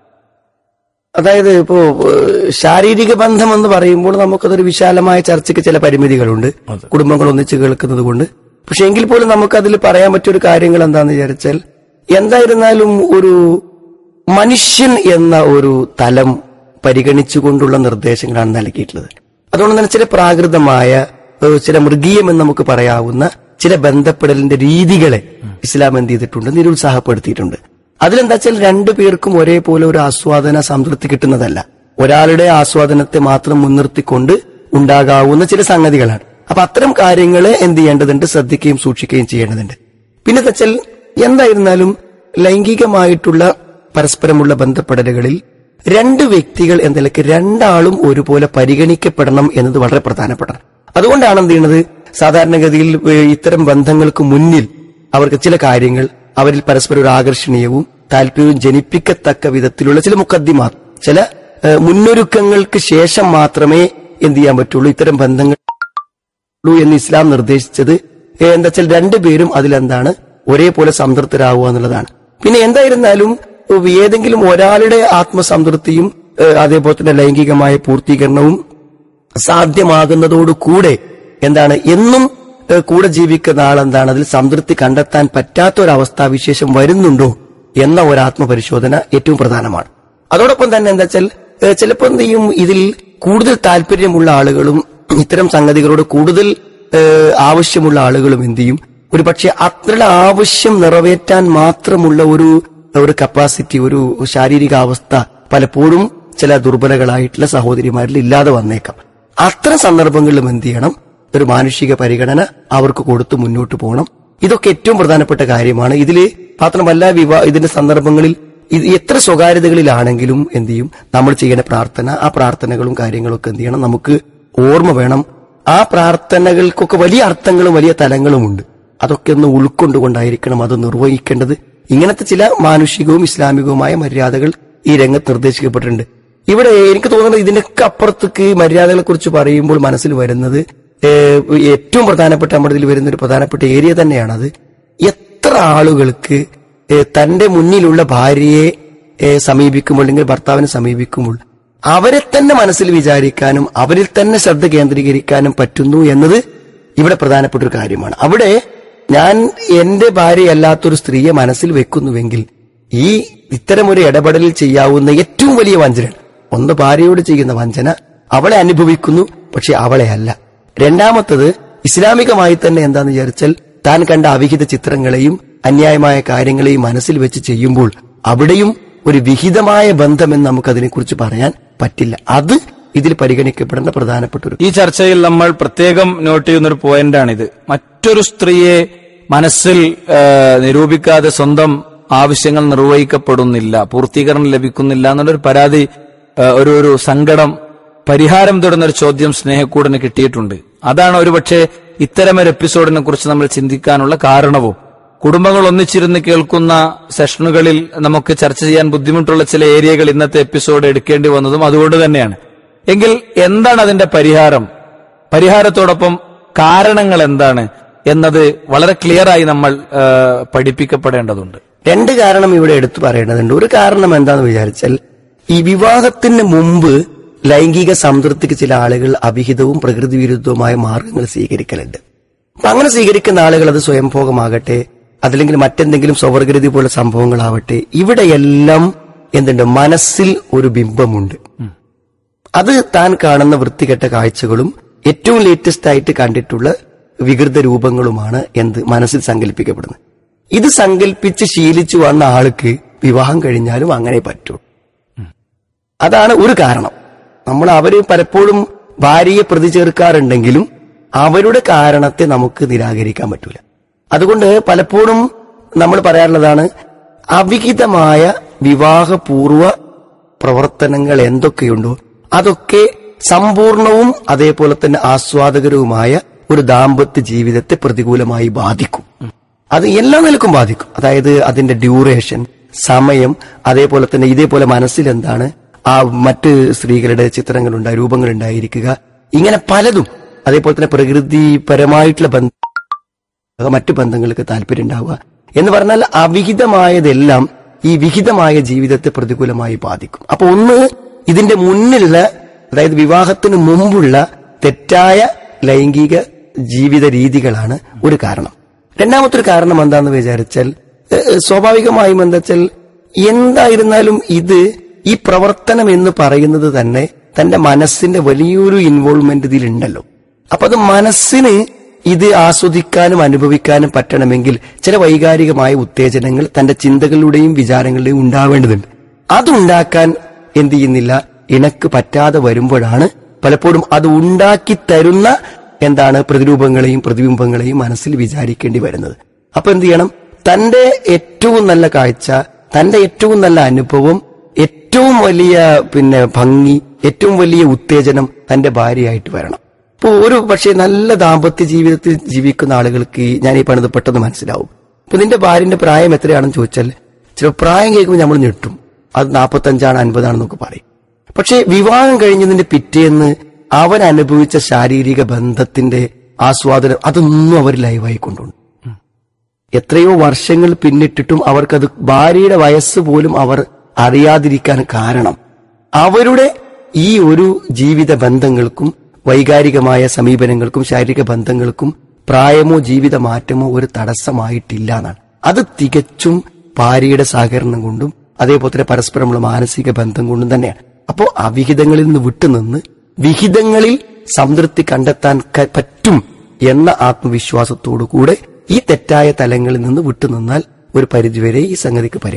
അതായത് ഇപ്പോ ശാരീരിക ബന്ധം എന്ന് പറയുമ്പോൾ നമുക്കതൊരു വിശാലമായ ചർച്ചയ്ക്ക് ചില പരിമിതികളുണ്ട്, കുടുംബങ്ങൾ ഒന്നിച്ച് കേൾക്കുന്നത് കൊണ്ട്. പക്ഷെ എങ്കിൽ പോലും നമുക്കതിൽ പറയാൻ പറ്റിയൊരു കാര്യങ്ങൾ എന്താണെന്ന് വിചാരിച്ചാൽ, എന്തായിരുന്നാലും ഒരു മനുഷ്യൻ എന്ന ഒരു തലം പരിഗണിച്ചുകൊണ്ടുള്ള നിർദ്ദേശങ്ങളാണ് നൽകിയിട്ടുള്ളത്. അതുകൊണ്ട് തന്നെ ചില പ്രാകൃതമായ, ചില മൃഗീയമെന്ന് നമുക്ക് പറയാവുന്ന ചില ബന്ധപ്പെടലിന്റെ രീതികളെ ഇസ്ലാം എന്ത് ചെയ്തിട്ടുണ്ട്, നിരുത്സാഹപ്പെടുത്തിയിട്ടുണ്ട്. അതിലെന്താ വെച്ചാൽ രണ്ടുപേർക്കും ഒരേപോലെ ഒരു ആസ്വാദന സംതൃപ്തി കിട്ടുന്നതല്ല, ഒരാളുടെ ആസ്വാദനത്തെ മാത്രം മുൻനിർത്തിക്കൊണ്ട് ഉണ്ടാകാവുന്ന ചില സംഗതികളാണ്. അപ്പൊ അത്തരം കാര്യങ്ങളെ എന്ത് ചെയ്യേണ്ടതുണ്ട്, ശ്രദ്ധിക്കുകയും സൂക്ഷിക്കുകയും ചെയ്യേണ്ടതുണ്ട്. പിന്നെ വെച്ചാൽ എന്തായിരുന്നാലും ലൈംഗികമായിട്ടുള്ള പരസ്പരമുള്ള ബന്ധപ്പെടലുകളിൽ രണ്ട് വ്യക്തികൾ എന്ന നിലയ്ക്ക് രണ്ടാളും ഒരുപോലെ പരിഗണിക്കപ്പെടണം എന്നത് വളരെ പ്രധാനപ്പെട്ടതാണ്. അതുകൊണ്ടാണ് എന്ത് ചെയ്യുന്നത്, സാധാരണഗതിയിൽ ഇത്തരം ബന്ധങ്ങൾക്ക് മുന്നിൽ അവർക്ക് ചില കാര്യങ്ങൾ അവരിൽ പരസ്പരം ഒരു ആകർഷണീയവും താല്പര്യവും ജനിപ്പിക്കത്തക്ക വിധത്തിലുള്ള ചില മുഖദ്ദിമാർ, ചില മുന്നൊരുക്കങ്ങൾക്ക് ശേഷം മാത്രമേ എന്ത് ചെയ്യാൻ പറ്റുള്ളൂ, ഇത്തരം ബന്ധങ്ങൾ എന്ന് ഇസ്ലാം നിർദ്ദേശിച്ചത്. എന്താ വെച്ചാൽ രണ്ടുപേരും അതിലെന്താണ് ഒരേപോലെ സംതൃപ്തരാകുക എന്നുള്ളതാണ്. പിന്നെ എന്തായിരുന്നാലും ഏതെങ്കിലും ഒരാളുടെ ആത്മസംതൃപ്തിയും അതേപോലെ തന്നെ ലൈംഗികമായ പൂർത്തീകരണവും സാധ്യമാകുന്നതോടുകൂടെ എന്താണ് എന്നും കൂടെ ജീവിക്കുന്ന ആളെന്താണ് അതിൽ സംതൃപ്തി കണ്ടെത്താൻ പറ്റാത്ത ഒരവസ്ഥാവിശേഷം വരുന്നുണ്ടോ എന്ന ഒരു ആത്മപരിശോധന ഏറ്റവും പ്രധാനമാണ്. അതോടൊപ്പം തന്നെ എന്താ വെച്ചാൽ ചിലപ്പോൾ എന്ത് ചെയ്യും, ഇതിൽ കൂടുതൽ താല്പര്യമുള്ള ആളുകളും ഇത്തരം സംഗതികളോട് കൂടുതൽ ആവശ്യമുള്ള ആളുകളും എന്ത് ചെയ്യും, ഒരു പക്ഷെ അത്ര ആവശ്യം നിറവേറ്റാൻ മാത്രമുള്ള ഒരു ഒരു കപ്പാസിറ്റി, ഒരു ശാരീരികാവസ്ഥ പലപ്പോഴും ചില ദുർബലകളായിട്ടുള്ള സഹോദരിമാരിൽ ഇല്ലാതെ വന്നേക്കാം. അത്തരം സന്ദർഭങ്ങളിലും എന്ത് ചെയ്യണം? ഒരു മാനുഷിക പരിഗണന അവർക്ക് കൊടുത്ത് മുന്നോട്ട് പോകണം. ഇതൊക്കെ ഏറ്റവും പ്രധാനപ്പെട്ട കാര്യമാണ്. ഇതില് മാത്രമല്ല, ഇതിന്റെ സന്ദർഭങ്ങളിൽ ഇത് എത്ര സ്വകാര്യതകളിലാണെങ്കിലും എന്ത് ചെയ്യും? നമ്മൾ ചെയ്യേണ്ട പ്രാർത്ഥന, ആ പ്രാർത്ഥനകളും കാര്യങ്ങളൊക്കെ എന്ത് ചെയ്യണം? നമുക്ക് ഓർമ്മ വേണം. ആ പ്രാർത്ഥനകൾക്കൊക്കെ വലിയ അർത്ഥങ്ങളും വലിയ തലങ്ങളുമുണ്ട്. അതൊക്കെ ഒന്ന് ഉൾക്കൊണ്ടുകൊണ്ടായിരിക്കണം അത് നിർവഹിക്കേണ്ടത്. ഇങ്ങനത്തെ ചില മാനുഷികവും ഇസ്ലാമികവുമായ മര്യാദകൾ ഈ രംഗത്ത് നിർദ്ദേശിക്കപ്പെട്ടിട്ടുണ്ട്. ഇവിടെ എനിക്ക് തോന്നുന്നത് ഇതിനൊക്കെ അപ്പുറത്തേക്ക് മര്യാദകളെ കുറിച്ച് പറയുമ്പോൾ മനസ്സിൽ വരുന്നത് ഏറ്റവും പ്രധാനപ്പെട്ട നമ്മുടെ ഇതിൽ വരുന്ന ഒരു പ്രധാനപ്പെട്ട ഏരിയ തന്നെയാണത്. എത്ര ആളുകൾക്ക് തന്റെ മുന്നിലുള്ള ഭാര്യയെ സമീപിക്കുമ്പോൾ അല്ലെങ്കിൽ ഭർത്താവിനെ സമീപിക്കുമ്പോൾ അവരെ തന്നെ മനസ്സിൽ വിചാരിക്കാനും അവരിൽ തന്നെ ശ്രദ്ധ കേന്ദ്രീകരിക്കാനും പറ്റുന്നു എന്നത് ഇവിടെ പ്രധാനപ്പെട്ട ഒരു കാര്യമാണ്. അവിടെ ഞാൻ എന്റെ ഭാര്യയല്ലാത്തൊരു സ്ത്രീയെ മനസ്സിൽ വെക്കുന്നുവെങ്കിൽ ഈ ഇത്തരമൊരു ഇടപെടലിൽ ചെയ്യാവുന്ന ഏറ്റവും വലിയ വഞ്ചന, ഒന്ന് ഭാര്യയോട് ചെയ്യുന്ന വഞ്ചന, അവളെ അനുഭവിക്കുന്നു പക്ഷെ അവളെ അല്ല. രണ്ടാമത്തത് ഇസ്ലാമികമായി തന്നെ എന്താന്ന് വിചാരിച്ചാൽ താൻ കണ്ട അവിഹിത ചിത്രങ്ങളെയും അന്യായമായ കാര്യങ്ങളെയും മനസ്സിൽ വെച്ച് ചെയ്യുമ്പോൾ അവിടെയും ഒരു വിഹിതമായ ബന്ധമെന്ന് നമുക്ക് അതിനെക്കുറിച്ച് പറയാൻ പറ്റില്ല. അത് ഇതിൽ പരിഗണിക്കപ്പെടേണ്ട പ്രധാനപ്പെട്ട ഒരു ഈ ചർച്ചയിൽ നമ്മൾ പ്രത്യേകം നോട്ട് ചെയ്യുന്നൊരു പോയിന്റാണിത്. മറ്റൊരു സ്ത്രീയെ മനസ്സിൽ നിരൂപിക്കാതെ സ്വന്തം ആവശ്യങ്ങൾ നിർവഹിക്കപ്പെടുന്നില്ല, പൂർത്തീകരണം ലഭിക്കുന്നില്ല എന്നുള്ളൊരു പരാതി, ഒരു സങ്കടം, പരിഹാരം തേടുന്നൊരു ചോദ്യം സ്നേഹക്കൂടിന് കിട്ടിയിട്ടുണ്ട്. അതാണ് ഒരുപക്ഷെ ഇത്തരമൊരു എപ്പിസോഡിനെ കുറിച്ച് നമ്മൾ ചിന്തിക്കാനുള്ള കാരണവും. കുടുംബങ്ങൾ ഒന്നിച്ചിരുന്ന് കേൾക്കുന്ന സെഷനുകളിൽ നമുക്ക് ചർച്ച ചെയ്യാൻ ബുദ്ധിമുട്ടുള്ള ചില ഏരിയകൾ ഇന്നത്തെ എപ്പിസോഡ് എടുക്കേണ്ടി വന്നതും അതുകൊണ്ട് തന്നെയാണ്. എങ്കിൽ എന്താണ് അതിന്റെ പരിഹാരം? പരിഹാരത്തോടൊപ്പം കാരണങ്ങൾ എന്താണ് എന്നത് വളരെ ക്ലിയറായി നമ്മൾ പഠിപ്പിക്കപ്പെടേണ്ടതുണ്ട്. രണ്ട് കാരണം ഇവിടെ എടുത്തു പറയേണ്ടതുണ്ട്. ഒരു കാരണം എന്താന്ന് വിചാരിച്ചാൽ, ഈ വിവാഹത്തിന് മുമ്പ് ലൈംഗിക സംതൃപ്തിക്ക് ചില ആളുകൾ അവിഹിതവും പ്രകൃതി വിരുദ്ധവുമായ മാർഗങ്ങൾ സ്വീകരിക്കലുണ്ട്. അപ്പൊ അങ്ങനെ സ്വീകരിക്കുന്ന ആളുകൾ അത് സ്വയംഭോഗമാകട്ടെ, അതല്ലെങ്കിൽ മറ്റെന്തെങ്കിലും സ്വവർഗരതി പോലെ സംഭവങ്ങളാവട്ടെ, ഇവിടെയെല്ലാം എന്തുണ്ട്? മനസ്സിൽ ഒരു ബിംബമുണ്ട്. അത് താൻ കാണുന്ന വൃത്തികെട്ട കാഴ്ചകളും ഏറ്റവും ലേറ്റസ്റ്റ് ആയിട്ട് കണ്ടിട്ടുള്ള വികൃത രൂപങ്ങളുമാണ് എന്ത് മനസ്സിൽ സങ്കല്പിക്കപ്പെടുന്നത്. ഇത് സങ്കല്പിച്ച് ശീലിച്ചു വന്ന ആൾക്ക് വിവാഹം കഴിഞ്ഞാലും അങ്ങനെ പറ്റൂ. അതാണ് ഒരു കാരണം. അവര് പലപ്പോഴും ഭാര്യയെ പ്രതി ചേർക്കാറുണ്ടെങ്കിലും അവരുടെ കാരണത്തെ നമുക്ക് നിരാകരിക്കാൻ പറ്റൂല. അതുകൊണ്ട് പലപ്പോഴും നമ്മൾ പറയാറുള്ളതാണ്, അവിഹിതമായ വിവാഹപൂർവ പ്രവർത്തനങ്ങൾ എന്തൊക്കെയുണ്ടോ അതൊക്കെ സമ്പൂർണവും അതേപോലെ തന്നെ ആസ്വാദകരവുമായ ഒരു ദാമ്പത്യ ജീവിതത്തെ പ്രതികൂലമായി ബാധിക്കും. അത് എല്ലാ നിലക്കും ബാധിക്കും. അതായത് അതിന്റെ ഡ്യൂറേഷൻ, സമയം, അതേപോലെ തന്നെ ഇതേപോലെ മനസ്സിലെന്താണ് ആ മറ്റ് സ്ത്രീകളുടെ ചിത്രങ്ങളുണ്ടായി, രൂപങ്ങളുണ്ടായിരിക്കുക, ഇങ്ങനെ പലതും. അതേപോലെ തന്നെ പ്രകൃതിപരമായിട്ടുള്ള മറ്റു ബന്ധങ്ങൾക്ക് താല്പര്യം ഉണ്ടാവുക എന്ന് പറഞ്ഞാൽ അവിഹിതമായതെല്ലാം ഈ വിഹിതമായ ജീവിതത്തെ പ്രതികൂലമായി ബാധിക്കും. അപ്പൊ ഒന്ന്, ഇതിന്റെ മുന്നിലുള്ള, അതായത് വിവാഹത്തിന് മുമ്പുള്ള തെറ്റായ ലൈംഗിക ജീവിത രീതികളാണ് ഒരു കാരണം. രണ്ടാമത്തെ ഒരു കാരണം എന്താണെന്ന് വിചാരിച്ചാൽ, സ്വാഭാവികമായും എന്താ വെച്ചാൽ, എന്തായിരുന്നാലും ഇത് ഈ പ്രവർത്തനം എന്ന് പറയുന്നത് തന്നെ തന്റെ മനസ്സിന്റെ വലിയൊരു ഇൻവോൾവ്മെന്റ് ഇതിലുണ്ടല്ലോ. അപ്പൊ അത് മനസ്സിന് ഇത് ആസ്വദിക്കാനും അനുഭവിക്കാനും പറ്റണമെങ്കിൽ ചില വൈകാരികമായ ഉത്തേജനങ്ങൾ തന്റെ ചിന്തകളുടെയും വിചാരങ്ങളുടെയും ഉണ്ടാവേണ്ടതുണ്ട്. അതുണ്ടാക്കാൻ എന്ത് ചെയ്യുന്നില്ല, ഇണക്ക് പറ്റാതെ വരുമ്പോഴാണ് പലപ്പോഴും അത് ഉണ്ടാക്കി തരുന്ന പ്രതിരൂപങ്ങളെയും പ്രതിബിംബങ്ങളെയും മനസ്സിൽ വിചാരിക്കേണ്ടി വരുന്നത്. അപ്പൊ എന്ത് ചെയ്യണം? തന്റെ ഏറ്റവും നല്ല കാഴ്ച, തന്റെ ഏറ്റവും നല്ല അനുഭവം, ഏറ്റവും വലിയ ഭംഗി, ഏറ്റവും വലിയ ഉത്തേജനം തന്റെ ഭാര്യയായിട്ട് വരണം. ഇപ്പൊ ഒരു പക്ഷേ നല്ല ദാമ്പത്യ ജീവിതത്തിൽ ജീവിക്കുന്ന ആളുകൾക്ക് ഞാൻ ഈ പണിത് പെട്ടെന്ന് മനസ്സിലാവും. ഇപ്പൊ നിന്റെ ഭാര്യന്റെ പ്രായം എത്രയാണെന്ന് ചോദിച്ചാൽ ചില പ്രായം കേൾക്കുമ്പോൾ നമ്മൾ ഞെട്ടും. അത് 45 50 പറയും. പക്ഷെ വിവാഹം കഴിഞ്ഞതിന്റെ പിറ്റേന്ന് അവൻ അനുഭവിച്ച ശാരീരിക ബന്ധത്തിന്റെ ആസ്വാദനം അതൊന്നും അവർ ലൈവായി കൊണ്ടുണ്ട്. എത്രയോ വർഷങ്ങൾ പിന്നിട്ടിട്ടും അവർക്കത് ഭാര്യയുടെ വയസ്സ് പോലും അവർ അറിയാതിരിക്കാൻ കാരണം അവരുടെ ഈ ഒരു ജീവിത ബന്ധങ്ങൾക്കും വൈകാരികമായ സമീപനങ്ങൾക്കും ശാരീരിക ബന്ധങ്ങൾക്കും പ്രായമോ ജീവിത മാറ്റമോ ഒരു തടസ്സമായിട്ടില്ല എന്നാണ്. അത് തികച്ചും ഭാര്യയുടെ സഹകരണം കൊണ്ടും അതേപോലെ തന്നെ പരസ്പരമുള്ള മാനസിക ബന്ധം കൊണ്ടും തന്നെയാണ്. അപ്പോ അവിഹിതങ്ങളിൽ നിന്ന് വിട്ടുനിന്ന് വിഹിതങ്ങളിൽ സംതൃപ്തി കണ്ടെത്താൻ പറ്റും എന്ന ആത്മവിശ്വാസത്തോടുകൂടെ ഈ തെറ്റായ തലങ്ങളിൽ നിന്ന് വിട്ടുനിന്നാൽ ഒരു പരിധിവരെ ഈ സംഗതിക്ക് പരിഹാരം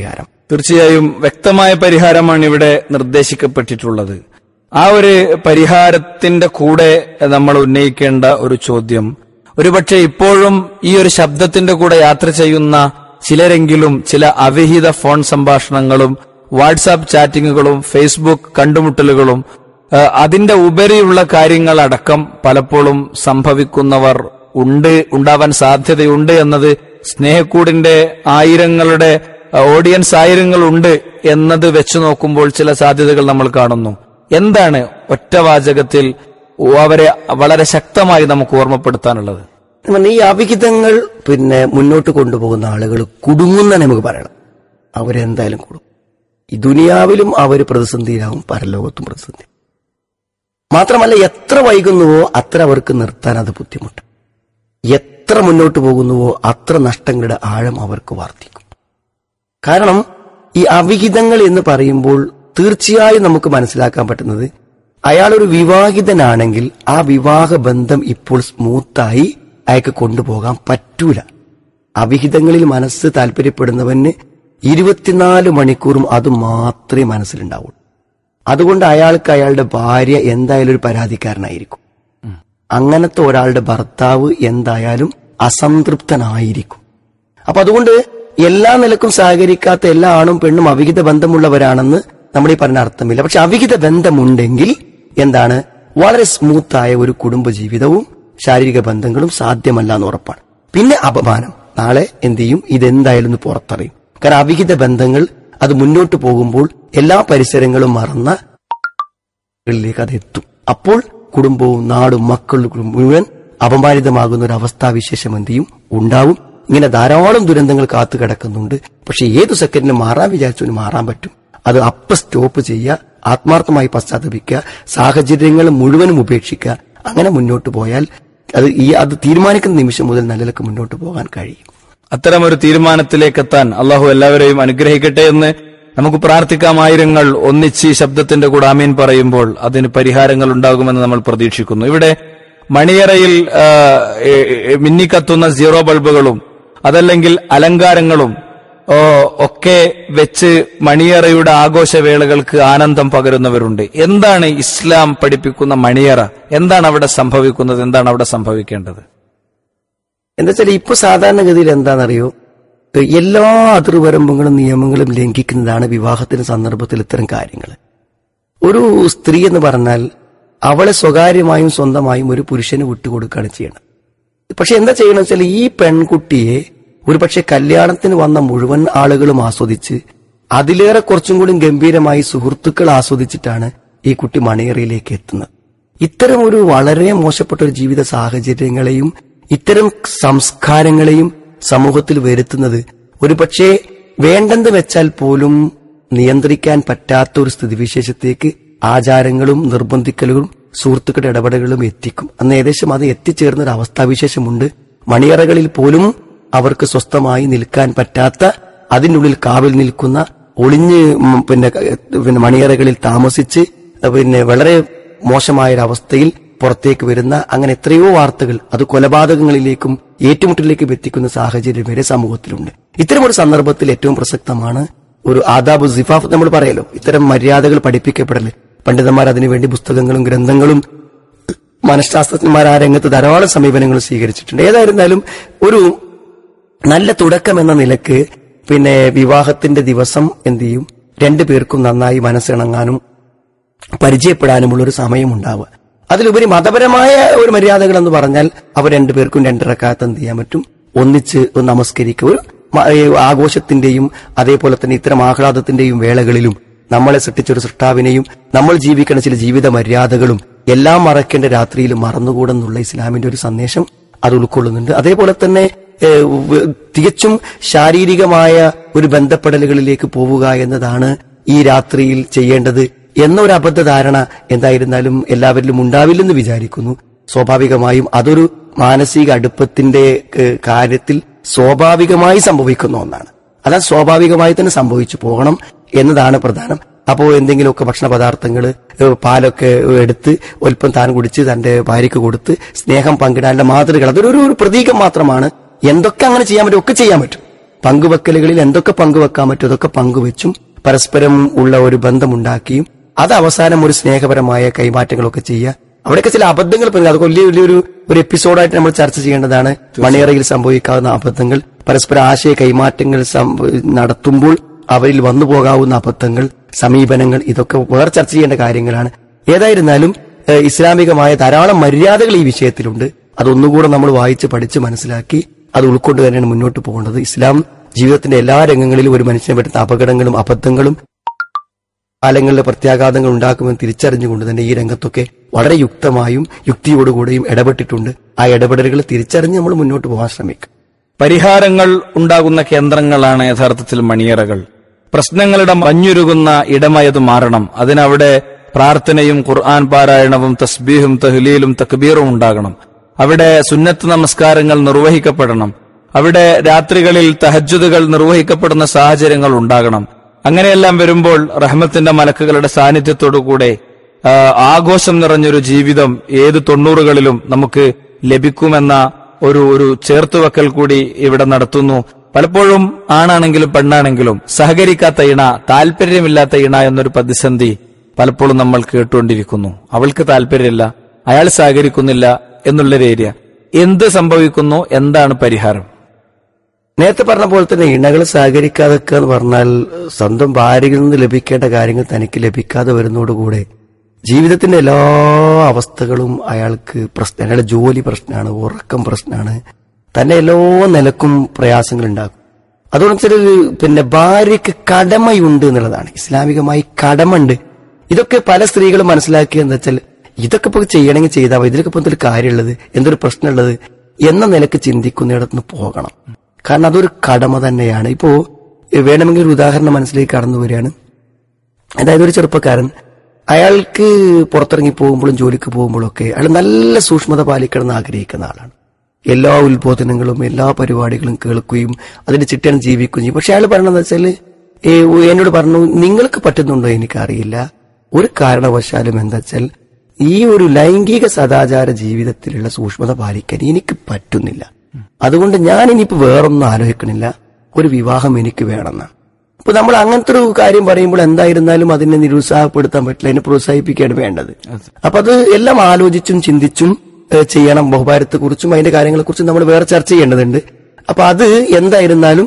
തീർച്ചയായും വ്യക്തമായ പരിഹാരമാണ് ഇവിടെ നിർദ്ദേശിക്കപ്പെട്ടിട്ടുള്ളത്. ആ ഒരു പരിഹാരത്തിന്റെ കൂടെ നമ്മൾ ഉന്നയിക്കേണ്ട ഒരു ചോദ്യം, ഒരുപക്ഷെ ഇപ്പോഴും ഈ ഒരു ശബ്ദത്തിന്റെ കൂടെ യാത്ര ചെയ്യുന്ന ചിലരെങ്കിലും ചില അവിഹിത ഫോൺ സംഭാഷണങ്ങളും വാട്സാപ്പ് ചാറ്റിങ്ങുകളും ഫേസ്ബുക്ക് കണ്ടുമുട്ടലുകളും അതിന്റെ ഉപരിയുള്ള കാര്യങ്ങളടക്കം പലപ്പോഴും സംഭവിക്കുന്നവർ ഉണ്ടാവാൻ സാധ്യതയുണ്ട് എന്നത് സ്നേഹക്കൂടിന്റെ ആയിരങ്ങളുടെ ഓഡിയൻസ് ആയിരങ്ങളുണ്ട് എന്നത് വെച്ചു നോക്കുമ്പോൾ ചില സാധ്യതകൾ നമ്മൾ കാണുന്നു. എന്താണ് ഒറ്റവാചകത്തിൽ അവരെ വളരെ ശക്തമായി നമുക്ക് ഓർമ്മപ്പെടുത്താനുള്ളത്? ഈ അവിഹിതങ്ങൾ മുന്നോട്ട് കൊണ്ടുപോകുന്ന ആളുകൾ കുടുങ്ങുന്ന നമുക്ക് പറയണം. അവരെന്തായാലും കൂടും. ഈ ദുനിയാവിലും അവർ പ്രതിസന്ധിയിലാവും, പരലോകത്തും പ്രതിസന്ധി. മാത്രമല്ല, എത്ര വൈകുന്നുവോ അത്ര അവർക്ക് നിർത്താൻ അത് ബുദ്ധിമുട്ട്. എത്ര മുന്നോട്ട് പോകുന്നുവോ അത്ര നഷ്ടങ്ങളുടെ ആഴം അവർക്ക് വർദ്ധിക്കും. കാരണം ഈ അവിഹിതങ്ങൾ എന്ന് പറയുമ്പോൾ തീർച്ചയായും നമുക്ക് മനസ്സിലാക്കാൻ പറ്റുന്നത്, അയാളൊരു വിവാഹിതനാണെങ്കിൽ ആ വിവാഹ ബന്ധം ഇപ്പോൾ സ്മൂത്തായി അയാൾക്ക് കൊണ്ടുപോകാൻ പറ്റൂല. അവിഹിതങ്ങളിൽ മനസ്സ് താല്പര്യപ്പെടുന്നവന് 24 മണിക്കൂറും അത് മാത്രമേ മനസ്സിലുണ്ടാവുള്ളൂ. അതുകൊണ്ട് അയാൾക്ക് അയാളുടെ ഭാര്യ എന്തായാലും ഒരു പരാതിക്കാരനായിരിക്കും. അങ്ങനത്തെ ഒരാളുടെ ഭർത്താവ് എന്തായാലും അസംതൃപ്തനായിരിക്കും. അപ്പൊ അതുകൊണ്ട് എല്ലാ നിലക്കും സഹകരിക്കാത്ത എല്ലാ ആണും പെണ്ണും അവിഹിത ബന്ധമുള്ളവരാണെന്ന് നമ്മൾ ഈ പറഞ്ഞ അർത്ഥമില്ല. പക്ഷെ അവിഹിത ബന്ധമുണ്ടെങ്കിൽ എന്താണ്, വളരെ സ്മൂത്തായ ഒരു കുടുംബജീവിതവും ശാരീരിക ബന്ധങ്ങളും സാധ്യമല്ല എന്ന് ഉറപ്പാണ്. പിന്നെ അപമാനം നാളെ എന്ത് ചെയ്യും, ഇതെന്തായാലും പുറത്തറിയും. കാരണം അവിഹിത ബന്ധങ്ങൾ അത് മുന്നോട്ട് പോകുമ്പോൾ എല്ലാ പരിസരങ്ങളും മറന്ന അത് എത്തും. അപ്പോൾ കുടുംബവും നാടും മക്കളും മുഴുവൻ അപമാനിതമാകുന്ന ഒരു അവസ്ഥാവിശേഷം എന്ത് ചെയ്യും, ഉണ്ടാവും. ഇങ്ങനെ ധാരാളം ദുരന്തങ്ങൾ കാത്തു കിടക്കുന്നുണ്ട്. പക്ഷെ ഏതു സെക്കൻഡിന് മാറാൻ വിചാരിച്ചു മാറാൻ പറ്റും. അത് സ്റ്റോപ്പ് ചെയ്യുക, ആത്മാർത്ഥമായി പശ്ചാത്തപിക്കുക, സാഹചര്യങ്ങൾ മുഴുവനും ഉപേക്ഷിക്കുക. അങ്ങനെ മുന്നോട്ട് പോയാൽ അത് തീരുമാനിക്കുന്ന നിമിഷം മുതൽ നല്ലതൊക്കെ മുന്നോട്ട് പോകാൻ കഴിയും. അത്തരമൊരു തീരുമാനത്തിലേക്കെത്താൻ അള്ളാഹു എല്ലാവരെയും അനുഗ്രഹിക്കട്ടെ എന്ന് നമുക്ക് പ്രാർത്ഥിക്കാം. ആയിരങ്ങൾ ഒന്നിച്ച് ശബ്ദത്തിന്റെ കൂടെ ആമീൻ പറയുമ്പോൾ അതിന് പരിഹാരങ്ങൾ ഉണ്ടാകുമെന്ന് നമ്മൾ പ്രതീക്ഷിക്കുന്നു. ഇവിടെ മണിയറയിൽ മിന്നിക്കത്തുന്ന സീറോ ബൾബുകളും അതല്ലെങ്കിൽ അലങ്കാരങ്ങളും ഒക്കെ വെച്ച് മണിയറയുടെ ആഘോഷവേളകൾക്ക് ആനന്ദം പകരുന്നവരുണ്ട്. എന്താണ് ഇസ്ലാം പഠിപ്പിക്കുന്ന മണിയറ? എന്താണ് അവിടെ സംഭവിക്കുന്നത്? എന്താണ് അവിടെ സംഭവിക്കേണ്ടത്? എന്താ വെച്ചാൽ ഇപ്പൊ സാധാരണഗതിയിൽ എന്താണെന്നറിയോ, എല്ലാ അതിർവരമ്പുകളും നിയമങ്ങളും ലംഘിക്കുന്നതാണ് വിവാഹത്തിന്റെ സന്ദർഭത്തിൽ ഇത്തരം കാര്യങ്ങൾ. ഒരു സ്ത്രീ എന്ന് പറഞ്ഞാൽ അവളെ സ്വകാര്യമായും സ്വന്തമായും ഒരു പുരുഷന് വിട്ടുകൊടുക്കുകയാണ് ചെയ്യണം. പക്ഷെ എന്താ ചെയ്യണമെന്ന് വെച്ചാൽ ഈ പെൺകുട്ടിയെ ഒരു പക്ഷെ കല്യാണത്തിന് വന്ന മുഴുവൻ ആളുകളും ആസ്വദിച്ച് അതിലേറെ കുറച്ചും കൂടി ഗംഭീരമായി സുഹൃത്തുക്കൾ ആസ്വദിച്ചിട്ടാണ് ഈ കുട്ടി മണിയറയിലേക്ക് എത്തുന്നത്. ഇത്തരം ഒരു വളരെ മോശപ്പെട്ട ഒരു ജീവിത സാഹചര്യങ്ങളെയും ഇത്തരം സംസ്കാരങ്ങളെയും സമൂഹത്തിൽ വരുത്തുന്നത് ഒരു പക്ഷേ വേണ്ടെന്ന് വെച്ചാൽ പോലും നിയന്ത്രിക്കാൻ പറ്റാത്ത ഒരു സ്ഥിതിവിശേഷത്തേക്ക് ആചാരങ്ങളും നിർബന്ധിക്കലുകളും സുഹൃത്തുക്കളുടെ ഇടപെടലുകളും എത്തിക്കും. അന്ന് ഏകദേശം അത് എത്തിച്ചേർന്ന ഒരു അവസ്ഥാവിശേഷമുണ്ട്. മണിയറകളിൽ പോലും അവർക്ക് സ്വസ്ഥമായി നിൽക്കാൻ പറ്റാത്ത, അതിനുള്ളിൽ കാവൽ നിൽക്കുന്ന, ഒളിഞ്ഞ് മണിയറകളിൽ താമസിച്ച് വളരെ മോശമായൊരവസ്ഥയിൽ പുറത്തേക്ക് വരുന്ന അങ്ങനെ എത്രയോ വാർത്തകൾ, അത് കൊലപാതകങ്ങളിലേക്കും ഏറ്റുമുട്ടലിലേക്കും എത്തിക്കുന്ന സാഹചര്യം വരെ സമൂഹത്തിലുണ്ട്. ഇത്തരമൊരു സന്ദർഭത്തിൽ ഏറ്റവും പ്രസക്തമാണ് ഒരു ആദാബു സിഫാഫ് നമ്മൾ പറയല്ലോ, ഇത്തരം മര്യാദകൾ പഠിപ്പിക്കപ്പെടല്. പണ്ഡിതന്മാർ അതിനുവേണ്ടി പുസ്തകങ്ങളും ഗ്രന്ഥങ്ങളും മനഃശാസ്ത്രജ്ഞന്മാർ ആ രംഗത്ത് ധാരാളം സമീപനങ്ങൾ സ്വീകരിച്ചിട്ടുണ്ട്. ഏതായിരുന്നാലും ഒരു നല്ല തുടക്കം എന്ന നിലക്ക് വിവാഹത്തിന്റെ ദിവസം എന്ത് ചെയ്യും, രണ്ടുപേർക്കും നന്നായി മനസ്സിണങ്ങാനും പരിചയപ്പെടാനുമുള്ള ഒരു സമയമുണ്ടാവുക. അതിലുപരി മതപരമായ ഒരു മര്യാദകൾ എന്ന് പറഞ്ഞാൽ അവർ രണ്ടുപേർക്കും 2 റക്അത്ത് എന്ത് ചെയ്യാൻ പറ്റും, ഒന്നിച്ച് നമസ്കരിക്കുക. ഒരു ആഘോഷത്തിന്റെയും അതേപോലെ തന്നെ ഇത്തരം ആഹ്ലാദത്തിന്റെയും വേളകളിലും നമ്മളെ സൃഷ്ടിച്ചൊരു സൃഷ്ടാവിനെയും നമ്മൾ ജീവിക്കുന്ന ചില ജീവിത മര്യാദകളും എല്ലാം മറക്കേണ്ട രാത്രിയിൽ മറന്നുകൂടെന്നുള്ള ഇസ്ലാമിന്റെ ഒരു സന്ദേശം അത് ഉൾക്കൊള്ളുന്നുണ്ട്. അതേപോലെ തന്നെ തികച്ചും ശാരീരികമായ ഒരു ബന്ധപ്പെടലുകളിലേക്ക് പോവുക എന്നതാണ് ഈ രാത്രിയിൽ ചെയ്യേണ്ടത് എന്നൊരു അബദ്ധധാരണ എന്തായിരുന്നാലും എല്ലാവരിലും ഉണ്ടാവില്ലെന്ന് വിചാരിക്കുന്നു. സ്വാഭാവികമായും അതൊരു മാനസിക അടുപ്പത്തിന്റെ കാര്യത്തിൽ സ്വാഭാവികമായി സംഭവിക്കുന്ന ഒന്നാണ്. അതായത് സ്വാഭാവികമായി തന്നെ സംഭവിച്ചു പോകണം എന്നതാണ് പ്രധാനം. അപ്പോ എന്തെങ്കിലുമൊക്കെ ഭക്ഷണ പദാർത്ഥങ്ങൾ, പാലൊക്കെ എടുത്ത് ഒൽപ്പം താൻ കുടിച്ച് തന്റെ ഭാര്യയ്ക്ക് കൊടുത്ത് സ്നേഹം പങ്കിടാനുള്ള മാതൃകൾ, അതൊരു പ്രതീകം മാത്രമാണ്. എന്തൊക്കെ അങ്ങനെ ചെയ്യാൻ പറ്റും ഒക്കെ ചെയ്യാൻ പറ്റും. പങ്കുവെക്കലുകളിൽ എന്തൊക്കെ പങ്കുവെക്കാൻ പറ്റും അതൊക്കെ പങ്കുവെച്ചും പരസ്പരം ഉള്ള ഒരു ബന്ധമുണ്ടാക്കിയും അത് അവസാനം ഒരു സ്നേഹപരമായ കൈമാറ്റങ്ങളൊക്കെ ചെയ്യുക. അവിടെയൊക്കെ ചില അബദ്ധങ്ങൾ പറയുന്നത് അത് വലിയൊരു എപ്പിസോഡായിട്ട് നമ്മൾ ചർച്ച ചെയ്യേണ്ടതാണ്. മണിയറയിൽ സംഭവിക്കാവുന്ന അബദ്ധങ്ങൾ, പരസ്പര ആശയ കൈമാറ്റങ്ങൾ നടത്തുമ്പോൾ അവരിൽ വന്നു പോകാവുന്ന അബദ്ധങ്ങൾ, സമീപനങ്ങൾ, ഇതൊക്കെ വേറെ ചർച്ച ചെയ്യേണ്ട കാര്യങ്ങളാണ്. ഏതായിരുന്നാലും ഇസ്ലാമികമായ ധാരാളം മര്യാദകൾ ഈ വിഷയത്തിലുണ്ട്. അതൊന്നുകൂടെ നമ്മൾ വായിച്ച് പഠിച്ച് മനസ്സിലാക്കി അത് ഉൾക്കൊണ്ട് തന്നെയാണ് മുന്നോട്ട് പോകേണ്ടത്. ഇസ്ലാം ജീവിതത്തിന്റെ എല്ലാ രംഗങ്ങളിലും ഒരു മനുഷ്യനെ പറ്റുന്ന അപകടങ്ങളും അബദ്ധങ്ങളും കാലങ്ങളിലെ പ്രത്യാഘാതങ്ങൾ ഉണ്ടാക്കുമെന്ന് തിരിച്ചറിഞ്ഞുകൊണ്ട് തന്നെ ഈ രംഗത്തൊക്കെ വളരെ യുക്തമായും യുക്തിയോടുകൂടിയും ഇടപെട്ടിട്ടുണ്ട്. ആ ഇടപെടലുകൾ തിരിച്ചറിഞ്ഞ് നമ്മൾ മുന്നോട്ട് പോകാൻ ശ്രമിക്കും. പരിഹാരങ്ങൾ ഉണ്ടാകുന്ന കേന്ദ്രങ്ങളാണ് യഥാർത്ഥത്തിൽ മണിയറകൾ. പ്രശ്നങ്ങളുടെ മഞ്ഞുരുകുന്ന ഇടമയത് മാറണം. അതിനവിടെ പ്രാർത്ഥനയും ഖുർആൻ പാരായണവും തസ്ബീഹും തഹ്ലീലും തക്ബീറും ഉണ്ടാകണം. അവിടെ സുന്നത്ത് നമസ്കാരങ്ങൾ നിർവഹിക്കപ്പെടണം. അവിടെ രാത്രികളിൽ തഹജ്ജുദുകൾ നിർവഹിക്കപ്പെടുന്ന സാഹചര്യങ്ങൾ ഉണ്ടാകണം. അങ്ങനെയെല്ലാം വരുമ്പോൾ റഹ്മത്തിന്റെ മലക്കുകളുടെ സാന്നിധ്യത്തോടുകൂടെ ആഘോഷം നിറഞ്ഞൊരു ജീവിതം ഏത് 90കളിലും നമുക്ക് ലഭിക്കുമെന്ന ഒരു ചേർത്തുവെക്കൽ കൂടി ഇവിടെ നടത്തുന്നു. പലപ്പോഴും ആണാണെങ്കിലും പെണ്ണാണെങ്കിലും സഹകരിക്കാത്ത ഇണ, താല്പര്യമില്ലാത്ത ഇണ എന്നൊരു പ്രതിസന്ധി പലപ്പോഴും നമ്മൾ കേട്ടുകൊണ്ടിരിക്കുന്നു. അവൾക്ക് താല്പര്യമില്ല, അയാൾ സഹകരിക്കുന്നില്ല എന്നുള്ളൊരു ഏരിയ. എന്ത് സംഭവിക്കുന്നു? എന്താണ് പരിഹാരം? നേരത്തെ പറഞ്ഞ പോലെ തന്നെ ഇണകൾ സഹകരിക്കാതൊക്കെ എന്ന് പറഞ്ഞാൽ സ്വന്തം ഭാര്യയിൽ നിന്ന് ലഭിക്കേണ്ട കാര്യങ്ങൾ തനിക്ക് ലഭിക്കാതെ വരുന്നതോടുകൂടെ ജീവിതത്തിന്റെ എല്ലാ അവസ്ഥകളും അയാൾക്ക് പ്രശ്നം. അയാളുടെ ജോലി പ്രശ്നമാണ്, ഉറക്കം പ്രശ്നമാണ്, തന്നെ എല്ലാ നിലക്കും പ്രയാസങ്ങൾ ഉണ്ടാക്കും. അതുകൊണ്ട് ചില ഭാര്യയ്ക്ക് കടമയുണ്ട് എന്നുള്ളതാണ്. ഇസ്ലാമികമായി കടമുണ്ട്. ഇതൊക്കെ പല സ്ത്രീകളും മനസ്സിലാക്കിയെന്ന് വെച്ചാൽ ഇതൊക്കെ ഇപ്പൊ ചെയ്യണമെങ്കിൽ ചെയ്താൽ മതി, ഇതിലൊക്കെ ഇപ്പൊ എന്തൊരു കാര്യമുള്ളത്, എന്തൊരു പ്രശ്നമുള്ളത് എന്ന നിലക്ക് ചിന്തിക്കുന്നിടത്തുനിന്ന് പോകണം. കാരണം അതൊരു കടമ തന്നെയാണ്. ഇപ്പോ വേണമെങ്കിൽ ഒരു ഉദാഹരണം മനസ്സിലേക്ക് കടന്നു വരികയാണ്. അതായത് ഒരു ചെറുപ്പക്കാരൻ അയാൾക്ക് പുറത്തിറങ്ങി പോകുമ്പോഴും ജോലിക്ക് പോകുമ്പോഴൊക്കെ അയാൾ നല്ല സൂക്ഷ്മത പാലിക്കണമെന്ന് ആഗ്രഹിക്കുന്ന ആളാണ്. എല്ലാ ഉത്ബോധനങ്ങളും എല്ലാ പരിപാടികളും കേൾക്കുകയും അതിന്റെ ചിട്ടയാണ് ജീവിക്കുകയും ചെയ്യും. പക്ഷെ അയാൾ പറയണമെന്ന് വെച്ചാൽ എന്നോട് പറഞ്ഞു, നിങ്ങൾക്ക് പറ്റുന്നുണ്ടോ എനിക്കറിയില്ല, ഒരു കാരണവശാലും എന്താ വെച്ചാൽ ഈ ഒരു ലൈംഗിക സദാചാര ജീവിതത്തിലുള്ള സൂക്ഷ്മത പാലിക്കാൻ എനിക്ക് പറ്റുന്നില്ല. അതുകൊണ്ട് ഞാൻ ഇനിയിപ്പോ വേറൊന്നും ആലോചിക്കണില്ല, ഒരു വിവാഹം എനിക്ക് വേണമെന്നാണ്. അപ്പൊ നമ്മൾ അങ്ങനത്തെ ഒരു കാര്യം പറയുമ്പോൾ എന്തായിരുന്നാലും അതിനെ നിരുത്സാഹപ്പെടുത്താൻ പറ്റില്ല, അതിനെ പ്രോത്സാഹിപ്പിക്കുകയാണ് വേണ്ടത്. അപ്പൊ അത് എല്ലാം ആലോചിച്ചും ചിന്തിച്ചും ചെയ്യണം. ബഹുഭാരത്തെക്കുറിച്ചും അതിന്റെ കാര്യങ്ങളെക്കുറിച്ചും നമ്മൾ വേറെ ചർച്ച ചെയ്യേണ്ടതുണ്ട്. അപ്പൊ അത് എന്തായിരുന്നാലും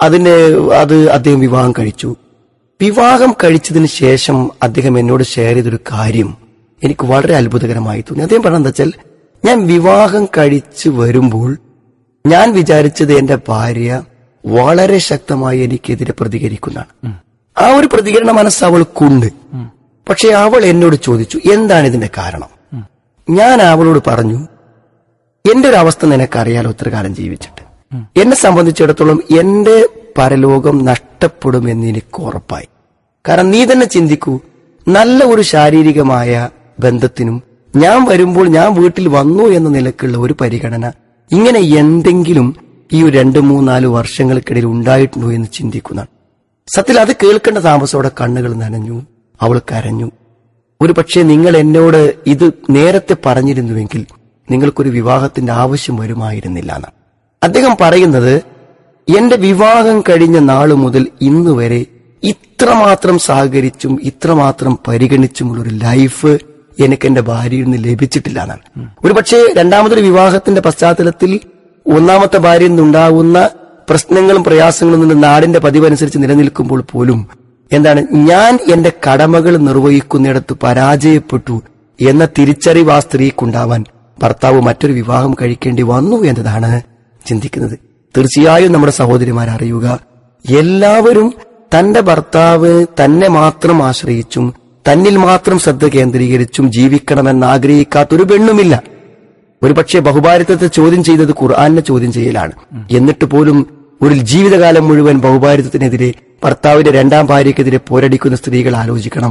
അത് അദ്ദേഹം വിവാഹം കഴിച്ചു. വിവാഹം കഴിച്ചതിന് ശേഷം അദ്ദേഹം എന്നോട് ഷെയർ ചെയ്തൊരു കാര്യം എനിക്ക് വളരെ അത്ഭുതകരമായി തോന്നി. അദ്ദേഹം പറഞ്ഞത് വെച്ചാൽ, ഞാൻ വിവാഹം കഴിച്ചു വരുമ്പോൾ ഞാൻ വിചാരിച്ചത് എന്റെ ഭാര്യ വളരെ ശക്തമായി എനിക്കെതിരെ പ്രതികരിക്കുന്നതാണ്. ആ ഒരു പ്രതികരണ മനസ്സ് അവൾക്കുണ്ട്. പക്ഷെ അവൾ എന്നോട് ചോദിച്ചു, എന്താണ് ഇതിന്റെ കാരണം? ഞാൻ അവളോട് പറഞ്ഞു, എന്റെ ഒരു അവസ്ഥ നിനക്കറിയാലോ, ഇത്ര കാലം ജീവിച്ചിട്ട് എന്നെ സംബന്ധിച്ചിടത്തോളം എന്റെ പരലോകം നഷ്ടപ്പെടുമെന്ന് എനിക്ക് ഉറപ്പായി. കാരണം നീ തന്നെ ചിന്തിക്കൂ, നല്ല ഒരു ശാരീരികമായ ബന്ധത്തിനും ഞാൻ വരുമ്പോൾ ഞാൻ വീട്ടിൽ വന്നു എന്ന നിലക്കുള്ള ഒരു പരിഗണന ഇങ്ങനെ എന്തെങ്കിലും ഈ 2-3-4 വർഷങ്ങൾക്കിടയിൽ ഉണ്ടായിട്ടുണ്ടോ എന്ന് ചിന്തിക്കുന്നതാണ്. സത്യത്തിൽ അത് കേൾക്കേണ്ട താമസത്തോടെ കണ്ണുകൾ നനഞ്ഞു, അവൾ കരഞ്ഞു. ഒരു പക്ഷേ നിങ്ങൾ എന്നോട് ഇത് നേരത്തെ പറഞ്ഞിരുന്നുവെങ്കിൽ നിങ്ങൾക്കൊരു വിവാഹത്തിന്റെ ആവശ്യം വരുമായിരുന്നില്ല എന്നാണ് അദ്ദേഹം പറയുന്നത്. എന്റെ വിവാഹം കഴിഞ്ഞ നാളു മുതൽ ഇന്ന് വരെ ഇത്രമാത്രം സഹകരിച്ചും ഇത്രമാത്രം പരിഗണിച്ചുമുള്ളൊരു ലൈഫ് എനിക്ക് എന്റെ ഭാര്യയിൽ നിന്ന് ലഭിച്ചിട്ടില്ല എന്നാണ്. ഒരു പക്ഷേ രണ്ടാമതൊരു വിവാഹത്തിന്റെ പശ്ചാത്തലത്തിൽ ഒന്നാമത്തെ ഭാര്യയിൽ നിന്നുണ്ടാകുന്ന പ്രശ്നങ്ങളും പ്രയാസങ്ങളും നിന്ന് നാടിന്റെ പതിവനുസരിച്ച് നിലനിൽക്കുമ്പോൾ പോലും എന്താണ്, ഞാൻ എന്റെ കടമകൾ നിർവഹിക്കുന്നിടത്ത് പരാജയപ്പെട്ടു എന്ന തിരിച്ചറിവ് ആ സ്ത്രീക്കുണ്ടാവാൻ ഭർത്താവ് മറ്റൊരു വിവാഹം കഴിക്കേണ്ടി വന്നു എന്നതാണ് ചിന്തിക്കുന്നത്. തീർച്ചയായും നമ്മുടെ സഹോദരിമാർ അറിയുക, എല്ലാവരും തന്റെ ഭർത്താവ് തന്നെ മാത്രം ആശ്രയിച്ചും തന്നിൽ മാത്രം ശ്രദ്ധ കേന്ദ്രീകരിച്ചും ജീവിക്കണമെന്ന് ആഗ്രഹിക്കാത്തൊരു പെണ്ണുമില്ല. ഒരുപക്ഷെ ബഹുഭാരിത്വത്തെ ചോദ്യം ചെയ്തത് ഖുർആനെ ചോദ്യം ചെയ്യലാണ്. എന്നിട്ട് പോലും ഒരു ജീവിതകാലം മുഴുവൻ ബഹുഭാരിത്വത്തിനെതിരെ, ഭർത്താവിന്റെ രണ്ടാം ഭാര്യക്കെതിരെ പോരടിക്കുന്ന സ്ത്രീകൾ ആലോചിക്കണം,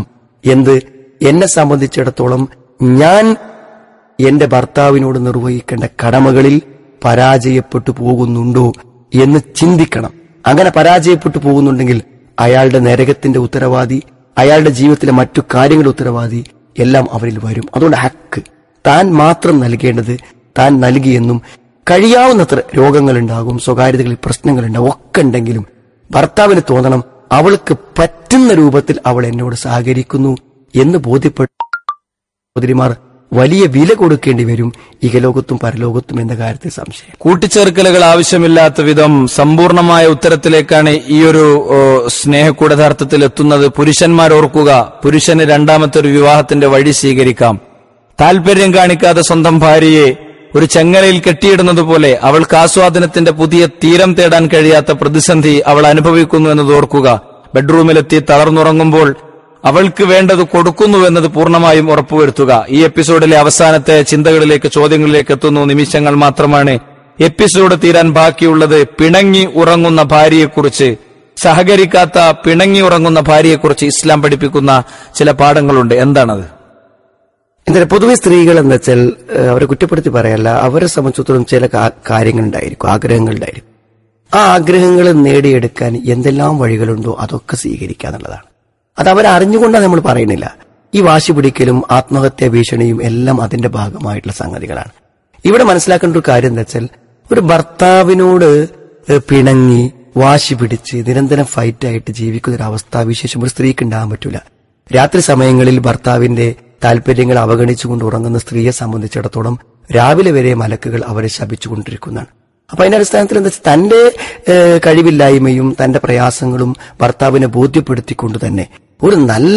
എന്നെ സംബന്ധിച്ചിടത്തോളം ഞാൻ എന്റെ ഭർത്താവിനോട് നിർവഹിക്കേണ്ട കടമകളിൽ പരാജയപ്പെട്ടു പോകുന്നുണ്ടോ എന്ന് ചിന്തിക്കണം. അങ്ങനെ പരാജയപ്പെട്ടു പോകുന്നുണ്ടെങ്കിൽ അയാളുടെ നരകത്തിന്റെ ഉത്തരവാദി, അയാളുടെ ജീവിതത്തിലെ മറ്റു കാര്യങ്ങളുടെ ഉത്തരവാദി എല്ലാം അവരിൽ വരും. അതുകൊണ്ട് ഹക്ക് താൻ മാത്രം നൽകേണ്ടത് താൻ നൽകിയെന്നും കഴിയാവുന്നത്ര രോഗങ്ങളുണ്ടാകും, സ്വകാര്യതകളിൽ പ്രശ്നങ്ങളുണ്ടാകും, ഒക്കെ ഉണ്ടെങ്കിലും ഭർത്താവിന് തോന്നണം അവൾക്ക് പറ്റുന്ന രൂപത്തിൽ അവൾ എന്നോട് സഹകരിക്കുന്നു എന്ന് ബോധ്യപ്പെട്ട സഹോദരിമാർ വലിയ വില കൊടുക്കേണ്ടി വരും ഇഹലോകത്തും പരലോകത്തും എന്ന കാര്യത്തിൽ സംശയം. കൂട്ടിച്ചേർക്കലുകൾ ആവശ്യമില്ലാത്ത വിധം സമ്പൂർണമായ ഉത്തരത്തിലേക്കാണ് ഈ ഒരു സ്നേഹക്കൂടഥാർത്ഥത്തിൽ എത്തുന്നത്. പുരുഷന്മാർ ഓർക്കുക, പുരുഷന് രണ്ടാമത്തെ ഒരു വിവാഹത്തിന്റെ വഴി സ്വീകരിക്കാം. താല്പര്യം കാണിക്കാതെ സ്വന്തം ഭാര്യയെ ഒരു ചെങ്ങലയിൽ കെട്ടിയിടുന്നത് പോലെ അവൾക്ക് ആസ്വാദനത്തിന്റെ പുതിയ തീരം തേടാൻ കഴിയാത്ത പ്രതിസന്ധി അവൾ അനുഭവിക്കുന്നു എന്നത് ഓർക്കുക. ബെഡ്റൂമിലെത്തി തളർന്നുറങ്ങുമ്പോൾ അവൾക്ക് വേണ്ടത് കൊടുക്കുന്നുവെന്നത് പൂർണ്ണമായും ഉറപ്പുവരുത്തുക. ഈ എപ്പിസോഡിലെ അവസാനത്തെ ചിന്തകളിലേക്ക്, ചോദ്യങ്ങളിലേക്ക് എത്തുന്നു. നിമിഷങ്ങൾ മാത്രമാണ് എപ്പിസോഡ് തീരാൻ ബാക്കിയുള്ളത്. പിണങ്ങി ഉറങ്ങുന്ന ഭാര്യയെക്കുറിച്ച്, സഹകരിക്കാത്ത പിണങ്ങി ഉറങ്ങുന്ന ഭാര്യയെക്കുറിച്ച് ഇസ്ലാം പഠിപ്പിക്കുന്ന ചില പാഠങ്ങളുണ്ട്. എന്താണത്? എന്തായാലും പൊതുവെ സ്ത്രീകൾ എന്ന് വെച്ചാൽ അവരെ കുറ്റപ്പെടുത്തി പറയല്ല, അവരെ സംബന്ധിച്ചിടത്തോളം ചില കാര്യങ്ങളുണ്ടായിരിക്കും, ആഗ്രഹങ്ങളുണ്ടായിരിക്കും. ആ ആഗ്രഹങ്ങൾ നേടിയെടുക്കാൻ എന്തെല്ലാം വഴികളുണ്ടോ അതൊക്കെ സ്വീകരിക്കുക എന്നുള്ളതാണ്. അത് അവരറിഞ്ഞുകൊണ്ടാണ് നമ്മൾ പറയുന്നില്ല. ഈ വാശി പിടിക്കലും ആത്മഹത്യാ ഭീഷണിയും എല്ലാം അതിന്റെ ഭാഗമായിട്ടുള്ള സംഗതികളാണ്. ഇവിടെ മനസ്സിലാക്കേണ്ട ഒരു കാര്യം എന്താ വെച്ചാൽ, ഒരു ഭർത്താവിനോട് പിണങ്ങി വാശി പിടിച്ച് നിരന്തരം ഫൈറ്റായിട്ട് ജീവിക്കുന്ന ഒരു അവസ്ഥാവിശേഷം ഒരു സ്ത്രീക്ക് ഉണ്ടാകാൻ പറ്റൂല. രാത്രി സമയങ്ങളിൽ ഭർത്താവിന്റെ താല്പര്യങ്ങൾ അവഗണിച്ചുകൊണ്ട് ഉറങ്ങുന്ന സ്ത്രീയെ സംബന്ധിച്ചിടത്തോളം രാവിലെ വരെ മലക്കുകൾ അവരെ ശപിച്ചുകൊണ്ടിരിക്കുന്നതാണ്. അപ്പൊ അതിന്റെ അടിസ്ഥാനത്തിൽ എന്താ വെച്ചാൽ, തന്റെ കഴിവില്ലായ്മയും തന്റെ പ്രയാസങ്ങളും ഭർത്താവിനെ ബോധ്യപ്പെടുത്തിക്കൊണ്ട് തന്നെ ഒരു നല്ല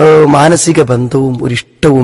മാനസിക ബന്ധവും ഒരു ഇഷ്ടവും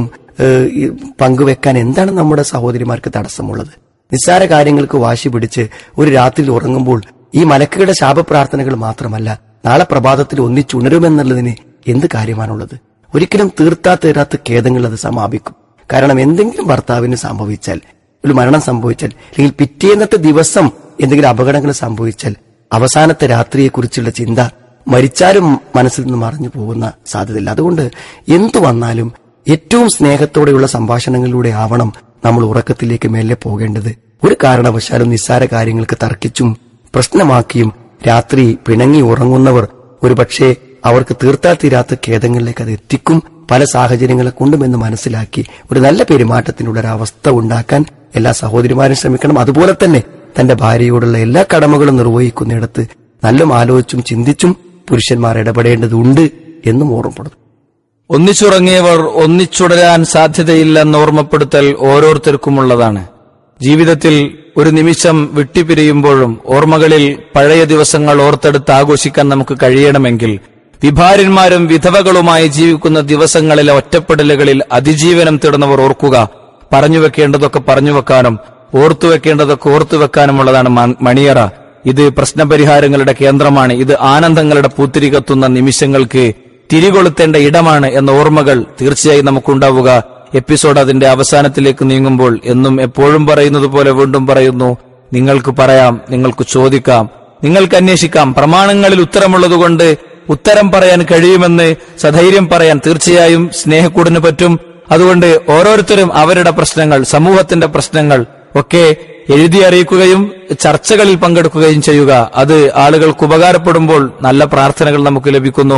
പങ്കുവെക്കാൻ എന്താണ് നമ്മുടെ സഹോദരിമാർക്ക് തടസ്സമുള്ളത്? നിസ്സാര കാര്യങ്ങൾക്ക് വാശി പിടിച്ച് ഒരു രാത്രി ഉറങ്ങുമ്പോൾ ഈ മലക്കുകളുടെ ശാപപ്രാർത്ഥനകൾ മാത്രമല്ല, നാളെ പ്രഭാതത്തിൽ ഒന്നിച്ചുണരുമെന്നുള്ളതിന് എന്ത് കാര്യമാണുള്ളത്? ഒരിക്കലും തീരാത്ത ഖേദങ്ങൾ അത് സമാപിക്കും. കാരണം എന്തെങ്കിലും ഭർത്താവിന് സംഭവിച്ചാൽ, ഒരു മരണം സംഭവിച്ചാൽ, അല്ലെങ്കിൽ പിറ്റേന്നത്തെ ദിവസം എന്തെങ്കിലും അപകടങ്ങൾ സംഭവിച്ചാൽ അവസാനത്തെ രാത്രിയെക്കുറിച്ചുള്ള ചിന്ത മരിച്ചാലും മനസ്സിൽ നിന്ന് മറഞ്ഞു പോകുന്ന സാധ്യതയില്ല. അതുകൊണ്ട് എന്തു വന്നാലും ഏറ്റവും സ്നേഹത്തോടെയുള്ള സംഭാഷണങ്ങളിലൂടെ ആവണം നമ്മൾ ഉറക്കത്തിലേക്ക് മേലെ പോകേണ്ടത്. ഒരു കാരണവശാലും നിസ്സാര കാര്യങ്ങൾക്ക് തർക്കിച്ചും പ്രശ്നമാക്കിയും രാത്രി പിണങ്ങി ഉറങ്ങുന്നവർ ഒരുപക്ഷെ അവർക്ക് തീരാത്ത ഖേദങ്ങളിലേക്ക് അത് എത്തിക്കും. പല സാഹചര്യങ്ങളെ കൊണ്ടുമെന്ന് മനസ്സിലാക്കി ഒരു നല്ല പെരുമാറ്റത്തിനുള്ള ഒരു അവസ്ഥ ഉണ്ടാക്കാൻ എല്ലാ സഹോദരിമാരും ശ്രമിക്കണം. അതുപോലെ തന്നെ തന്റെ ഭാര്യയോടുള്ള എല്ലാ കടമകളും നിർവഹിക്കുന്നിടത്ത് നല്ല ആലോചിച്ചും ചിന്തിച്ചും പുരുഷന്മാർ ഇടപെടേണ്ടതുണ്ട് എന്നും ഓർമ്മപ്പെടുത്തും. ഒന്നിച്ചുറങ്ങിയവർ ഒന്നിച്ചുടരാൻ സാധ്യതയില്ലെന്ന് ഓർമ്മപ്പെടുത്തൽ ഓരോരുത്തർക്കുമുള്ളതാണ്. ജീവിതത്തിൽ ഒരു നിമിഷം വിട്ടുപിരിയുമ്പോഴും ഓർമ്മകളിൽ പഴയ ദിവസങ്ങൾ ഓർത്തെടുത്ത് ആഘോഷിക്കാൻ നമുക്ക് കഴിയണമെങ്കിൽ വിഭാര്യന്മാരും വിധവകളുമായി ജീവിക്കുന്ന ദിവസങ്ങളിലെ ഒറ്റപ്പെടലുകളിൽ അതിജീവനം തേടുന്നവർ ഓർക്കുക. പറഞ്ഞുവെക്കേണ്ടതൊക്കെ പറഞ്ഞുവെക്കാനും ഓർത്തുവെക്കേണ്ടതൊക്കെ ഓർത്തുവെക്കാനുമുള്ളതാണ് മണിയറ. ഇത് പ്രശ്നപരിഹാരങ്ങളുടെ കേന്ദ്രമാണ്. ഇത് ആനന്ദങ്ങളുടെ പൂത്തിരി കത്തുന്ന നിമിഷങ്ങൾക്ക് തിരികൊളുത്തേണ്ട ഇടമാണ് എന്ന ഓർമ്മകൾ തീർച്ചയായും നമുക്കുണ്ടാവുക. എപ്പിസോഡ് അതിന്റെ അവസാനത്തിലേക്ക് നീങ്ങുമ്പോൾ എന്നും എപ്പോഴും പറയുന്നത് പോലെ വീണ്ടും പറയുന്നു, നിങ്ങൾക്ക് പറയാം, നിങ്ങൾക്ക് ചോദിക്കാം, നിങ്ങൾക്ക് അന്വേഷിക്കാം. പ്രമാണങ്ങളിൽ ഉത്തരമുള്ളതുകൊണ്ട് ഉത്തരം പറയാൻ കഴിയുമെന്ന് സധൈര്യം പറയാൻ തീർച്ചയായും സ്നേഹക്കൂടിന് പറ്റും. അതുകൊണ്ട് ഓരോരുത്തരും അവരുടെ പ്രശ്നങ്ങൾ, സമൂഹത്തിന്റെ പ്രശ്നങ്ങൾ ഒക്കെ എഴുതി അറിയിക്കുകയും ചർച്ചകളിൽ പങ്കെടുക്കുകയും ചെയ്യുക. അത് ആളുകൾക്ക് ഉപകാരപ്പെടുമ്പോൾ നല്ല പ്രാർത്ഥനകൾ നമുക്ക് ലഭിക്കുന്നു.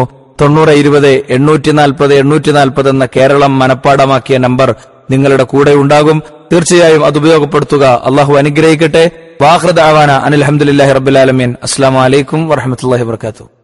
9020-840-840 എന്ന കേരളം മനപ്പാടമാക്കിയ നമ്പർ നിങ്ങളുടെ കൂടെ ഉണ്ടാകും. തീർച്ചയായും അത് ഉപയോഗപ്പെടുത്തുക. അള്ളാഹു അനുഗ്രഹിക്കട്ടെ. വാഖിറു ദഅവാന അനിൽ ഹംദുലില്ലാഹി റബ്ബിൽ ആലമീൻ. അസ്സലാമു അലൈക്കും വറഹ്മത്തുള്ളാഹി വബറകാതുഹു.